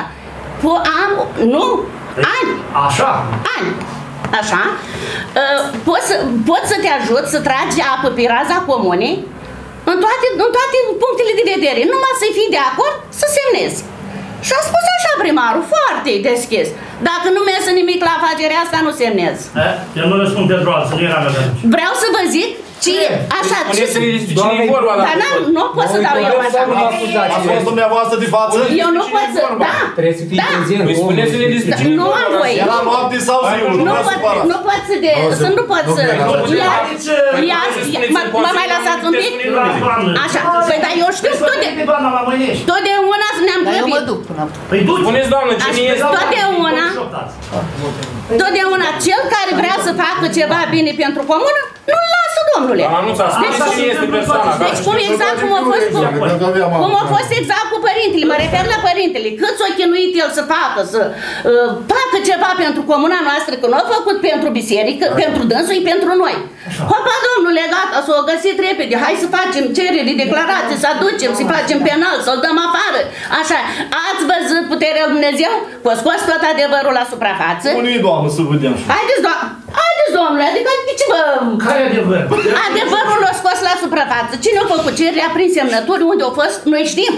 S14: Ani.
S3: Așa?
S14: Ani. Așa. Pot să te ajut să tragi apă pe raza comunei în toate punctele de vedere. Numai să fii de acord, să semnezi. Și a spus așa primarul, foarte deschis. Dacă nu merge nimic la afacerea asta, nu semnez.
S3: Eu nu răspund pentru alții, nu eram.
S14: Vreau să vă zic Cine? Așa, ce să... Dar nu pot să dau eu așa.
S11: Ați fost dumneavoastră de față?
S14: Eu nu pot să... Da.
S12: Trebuie să fii prezent.
S5: Spuneți-ne despre cine
S14: nu am voie.
S11: Era noapte sau ziua?
S14: Nu pot să... Nu pot să... Mă mai lăsați un pic? Așa. Păi, dar eu știu totdeauna ne-am grăbit.
S5: Spuneți, doamnă, cine este?
S14: Totdeauna cel care vrea să facă ceva bine pentru comună, nu-l lasă, domnule.
S5: Dar nu ți-a spus cine este persoana.
S14: Deci cum exact cum a fost exact cu părintele, mă refer la părintele. Cât s-a chinuit el să facă ceva pentru comuna noastră, că nu a făcut pentru biserică, pentru dânsul, pentru noi. Hopa, domnule, gata, s-o găsit repede, hai să facem cereri, declarații, să aducem, să facem penal, să-l dăm afară. Așa, ați văzut puterea lui Dumnezeu? Că a scos tot adevărul la suprafață.
S11: Unii, doamnă, să vedem.
S14: Haideți, domnule, adică de ce vă...
S3: Care adevăr?
S14: Adevărul l-a scos la suprafață. Cine a făcut cererea prin semnături, unde a fost, noi știm.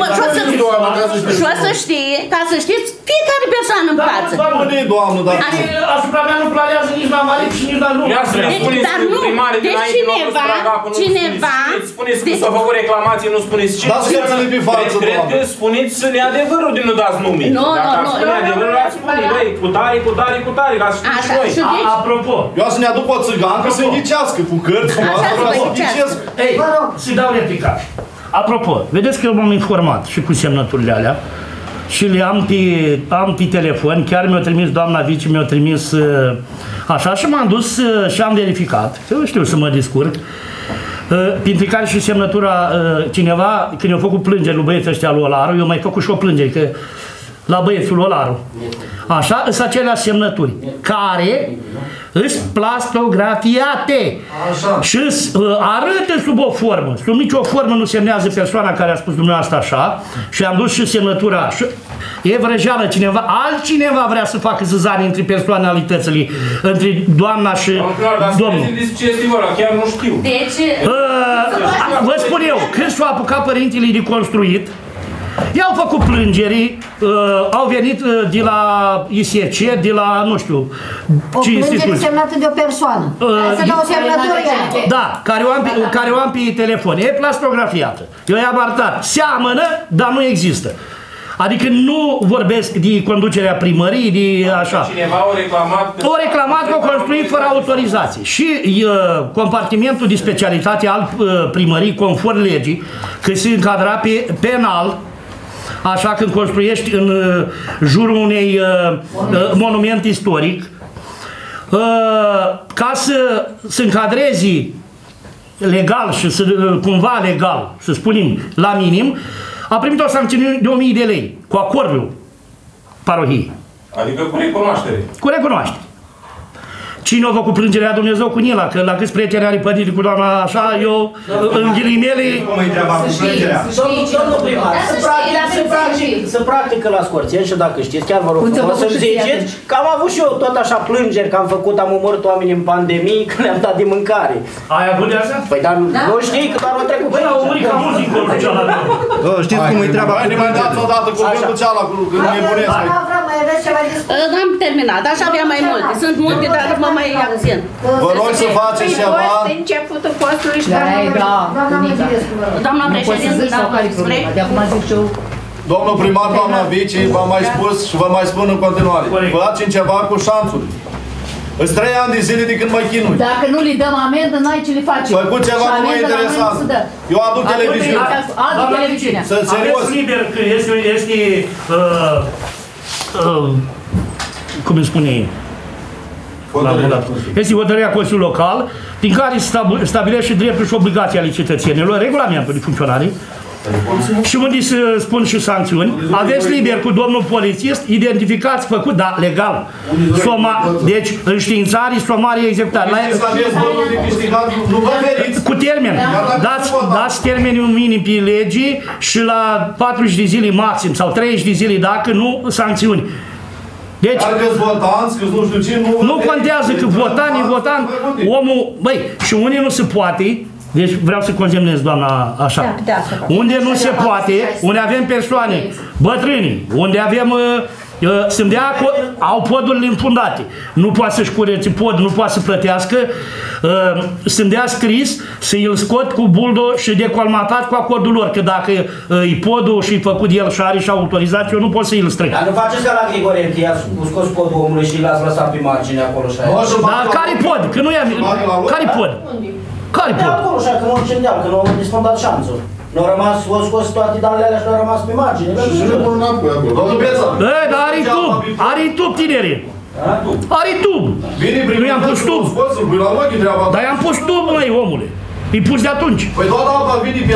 S14: Și o să știe, ca să știți, fiecare persoană în față.
S11: Unii, doamnă, dar...
S3: Asupra mea nu planează nici la Malic și nici la Lume.
S14: Dar nu, deci cineva...
S5: Spuneți că s-au făcut reclamații, nu spuneți cine.
S11: Dați hărțile pe față,
S5: Cred că spuneți neadevărul de nu dați nume. Dacă ați spune adevărul, ați spune, băi, cu tare, ca să știți noi.
S3: Apropo.
S11: Eu să ne aduc o țigancă să-i ghicească cu cărți, cu asta, vreau să ghicesc.
S3: Ei, să-i dau replica. Apropo, vedeți că eu m-am informat și cu semnăturile alea și le am pe telefon, chiar mi-a trimis doamna vice, mi-a trimis așa și m-am dus și am verificat, eu știu să mă descurc, printre care și semnătura cineva, când eu făcut plângeri lui băieții ăștia lui Olaru, eu mai făcut și o plângere, că la băiețul Olaru. Așa, sunt acelea semnături care îs plastografiate și arătă sub o formă. Sub nicio formă nu semnează persoana care a spus dumneavoastră așa și am dus și semnătura. Și e vrăjeală cineva, altcineva vrea să facă zăzanie între personalitățile, între doamna și domnul.
S5: Ce este vorba, chiar nu știu.
S14: Deci...
S3: Vă spun eu, când s-a apucat părintele de construit, i-au făcut plângeri, au venit de la ISC, de la, nu știu,
S2: ce instituție. O plângere semnată de o persoană. Să dau semnătură.
S3: Da, care o am pe telefon. E plastografiată. Eu i-am arătat. Seamănă, dar nu există. Adică nu vorbesc de conducerea primăriei, de așa.
S5: Cineva a reclamat...
S3: O reclamat că o construit fără autorizație. Și compartimentul de specialitate al primării, conform legii, că se încadra pe penal, așa când construiești în jurul unui monument istoric, ca să se încadrezi legal și cumva legal, să spunem, la minim, a primit o sancțiune de 1000 de lei, cu acordul parohiei.
S5: Adică cu recunoaștere.
S3: Cu recunoaștere. Cine a făcut plângerea Dumnezeu cu Nila, că la câți prieteni are părinte cu doamna așa, eu, în ghilimele...
S9: Cum îi întreba cu plângerea? Domnul primar, să practică la Scorțeni și dacă știți, chiar vă rog frumos să-mi ziceți că am avut și eu tot așa plângeri, că am omorât oameni în pandemii, că le-am dat de mâncare.
S3: Ai avut de asta?
S9: Păi dar nu știi că doar o trecut.
S3: Păi au murit ca mulți din colțul cealaltă.
S4: Știți cum îi treaba?
S11: Ne mai dați odată cuvântul cealaltă, când nebunesc.
S14: Am terminat, așa avea mai multe. Sunt multe, dar mă mai abțin.
S11: Vă rog să faceți ceva.
S7: Începutul postului și
S14: doamna președinte,
S6: de acum zic eu.
S11: Domnul primar, doamna vice, v-am mai spus și vă mai spun în continuare. Facem ceva cu șanțuri. Îți 3 ani de zile de când mă chinui.
S6: Dacă nu li dăm amendă, n-ai ce le face.
S11: Făcut ceva nu mă interesant. Eu aduc televiziune.
S6: Aduc televiziune.
S3: Aveți liber că este cum îmi spune ei? Este hotărârea Consiliului Local, din care se stabilește dreptul și obligația ale cetățenilor, regulamentul de funcționare, și unde se spun și sancțiuni. Aveți liber cu domnul polițist, identificați, făcut, da, legal. Deci, înștiințare, somare, executare. Cu termen. Dați termenul minim pe legii și la 40 de zile maxim, sau 30 de zile, dacă nu, sancțiuni. Deci, nu contează că votan, e votan, omul, băi, și unde nu se poate, deci vreau să condemnez doamna așa, unde nu se poate, unde avem persoane bătrâni, unde avem Au podurile înfundate. Nu poate să-și curețe pod, nu poate să plătească. Să-mi dea scris să îl scot cu buldo și decolmatat cu acordul lor. Că dacă e podul și e făcut el și are și autorizație, eu nu pot să îl strâng.
S9: Dar nu faceți ca la Grigorel, că i-ați scos podul omului și l-ați lăsat pe margine acolo și aia.
S3: Dar care pod? Că nu e... Care pod? Care pod?
S9: Acolo și că nu au cendeal, că nu au disfondat șanțul. Nu au rămas, au scos toate danele alea și nu au rămas pe margine.
S13: Și le pun înapoi acolo.
S11: Domnul Beța!
S3: Dar are tub! Are tub, tineri! Are tub! Nu i-am pus tub! Dar i-am pus tub, măi, omule! E pus de atunci.
S11: Păi toată apa vine pe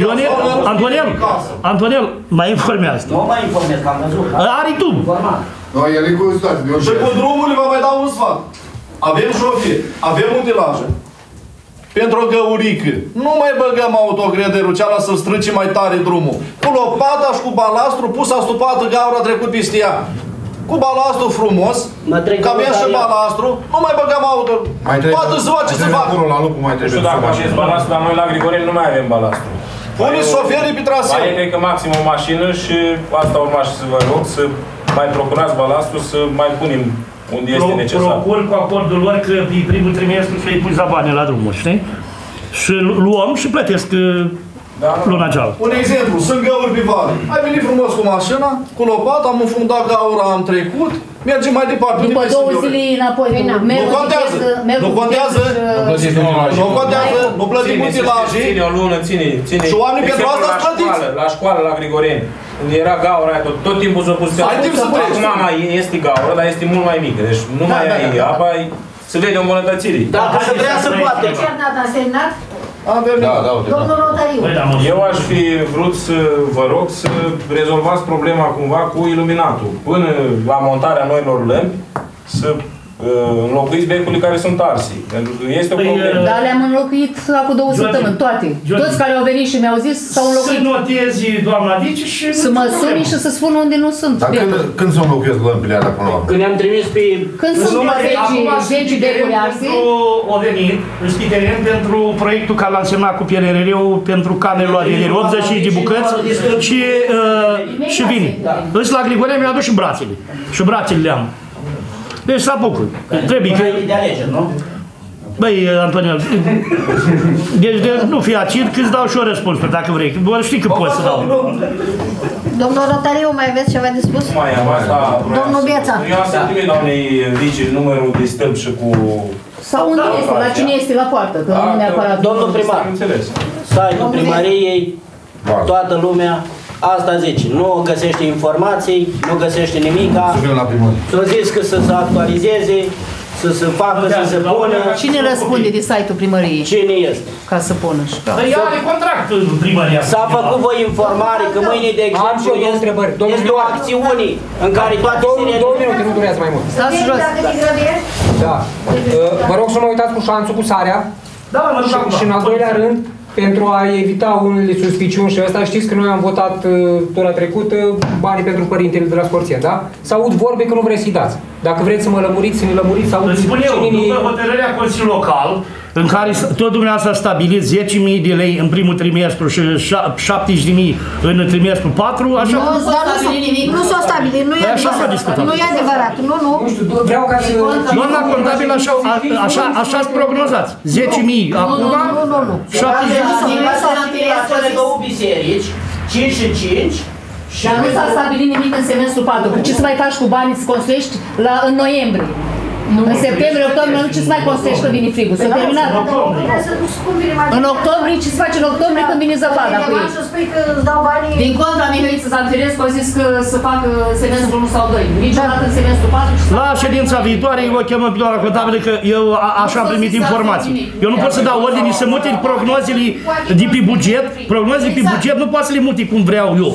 S3: Antonel, mai informează.
S9: Nu mai informez, că am văzut.
S3: Are tub!
S13: Nu, el e cu situație.
S11: Și cu drumurile vă mai dau un sfat. Avem șoferi, avem utilaje. Pentru o găurică. Nu mai băgăm autogrederul ceala să strâci mai tare drumul. Cu lopata și cu balastru pus astupată gaura trecut peste ea. Cu balastru frumos, că avem și balastru, nu mai băgăm auto. Poate să fac ce să fac.
S5: Nu știu dacă faceți balastru, dar noi la Grigorel nu mai avem balastru.
S11: Puneți șoferii pe traseu.
S5: Mai e, cred că maxim o mașină și asta urma și să vă rog să mai procurați balastru, să mai punem unde este necesar.
S3: Procur cu acordul lor că pe primul trimestru să-i pui zabane la drumuri, știi? Și luăm și plătesc luna cealaltă.
S11: Un exemplu, sunt găuri pe vale. Ai venit frumos cu mașina, cu lopata, am înfundat gaura, am trecut, mergem mai departe.
S6: După 2 zile înapoi.
S11: Nu contează, nu contează, nu contează, nu plătim utilajii.
S5: Ține o lună, ține.
S11: Și oamenii pentru asta îți plătiți.
S5: La școală, la Grigoreni, unde era gaura aia, tot timpul s-a pus.
S11: Ai timp să treci.
S5: Acum mai este gaură, dar este mult mai mică. Deci nu mai ai apa, se vede o îmbunătățire.
S9: Dacă se vrea să poate.
S2: A semnat? Domnul Rotariu.
S5: Eu aș fi vrut să vă rog să rezolvați problema cumva cu iluminatul. Până la montarea noilor lămpi, să înlocuiți becurile care sunt arsi. Pentru că este o problemă.
S6: Dar le-am înlocuit acum 2 săptămâni, toate. Toți care au venit și mi-au zis s-au înlocuit.
S3: Să notezi, doamna Dici, și...
S6: Să mă suni și să spun unde nu sunt.
S13: Dar când se înlocuiesc lămpile alea până la urmă?
S9: Când i-am trimis pe...
S6: Când sunt 10 becuri arse?
S3: Au venit, știi, teren pentru proiectul care l-am semnat cu PNRR-ul pentru camerele de 80 de bucăți și vine. Îți la Grigorel mi-a adus și brațele. Și brațele le-am. Deci s-a bucur. Trebuie că...
S9: de alegeri, nu?
S3: Băi, Antonel, deci nu fi acid, că îți dau și o răspuns, dacă vrei. Doar știi că poți să dau.
S2: Domnul Rotariu, mai aveți ceva de spus?
S5: Mai am asta.
S2: Domnul Bieța.
S5: Eu am să trimit doamnei Vici numărul de stâlp și cu...
S6: Sau unde este, la cine este la poartă, că nu neapărat.
S9: Domnul primar, site-ul primăriei, toată lumea, asta zice, nu găsește informații, nu găsește nimica. S-a zis că să se actualizeze, să se facă, să se pună.
S6: Cine răspunde de site-ul primăriei?
S9: Cine este?
S6: Ca să pună și ca.
S3: Păi are contract în primăria.
S9: S-a făcut voi informare că mâine, de exemplu, este o acțiune în care toate se...
S12: 2 minute, nu durează mai mult.
S6: Stați jos.
S12: Da. Vă rog să nu uitați cu șanțul cu sarea.
S3: Da, mă duc acum.
S12: Și în al doilea rând, pentru a evita unele suspiciuni și ăsta, știți că noi am votat tura trecută banii pentru părintele de la Scorțeni, da? S-aud vorbe că nu vreți să-i dați. Dacă vreți să mă lămuriți, să ne lămuriți, să auziți...
S3: Îți spun eu, după hotărârea Consiliului Local, în care tot dumneavoastră a stabilit 10.000 de lei în primul trimestru și 70.000 în trimestrul 4, așa...
S2: Nu s-a stabilit, nu e adevărat. Nu e adevărat, nu.
S12: Nu știu, vreau ca să...
S3: Doamna contabil, așa-ți prognozați. 10.000 acum, 70.000.
S9: Cele 2 biserici, 5 și 5,
S6: Dar nu s-a stabilit nimic în semestrul 4. Ce să mai faci cu banii să construiești în noiembrie? În septembrie, octombrie, ce să mai construiești când vine frigul? S-a terminat. În octombrie, ce să faci în octombrie când vine zăpada cu ei? Din contra, Mihăiță Zanfirescu a zis că să facă semestrul 1 sau 2. Niciodată în semestrul 4.
S3: La ședința viitoare, eu o chemăm pe doamna contabilă că eu așa am primit informații. Eu nu pot să dau ordine să mute prognozele de pe buget. Prognozele pe buget nu pot să le mute cum vreau eu.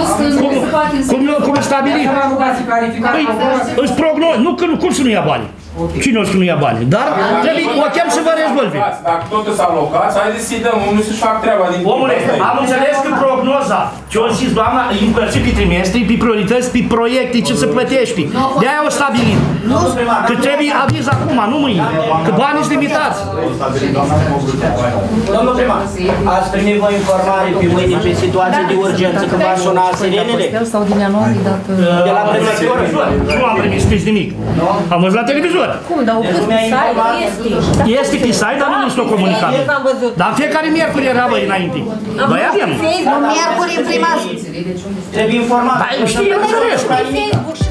S3: Cum stabilit? Îți prognoz, nu cum să nu ia bani. Cine o să nu ia bani? Dar trebuie, o chem să vă rezolve.
S5: Dacă totul s-a alocat, haideți să-i dăm, unul să-și fac treaba din
S3: Omule, am înțeles că prognoza, ce o zis doamna, e împărțit pe trimestri, pe priorități, pe proiecte, ce să plătești. De-aia o stabilit. Că trebuie aviz acum, nu mâine. Că banii sunt limitați.
S9: Domnul primar, ați primit voi informare pe mâine pe situație de urgență când v-a sunat sirenele?
S6: Sau din ianuarie dată...
S9: De la prefectură?
S3: Nu am primit scris nimic. Am văzut la televizor.
S7: Cum, dar o pus pe site?
S3: Este pe site, dar nu este o comunicare. Dar în fiecare miercuri era voi înainte. Noi avem.
S2: Miercuri în prima zi.
S9: Trebuie informat.
S3: Știi, eu înțeles.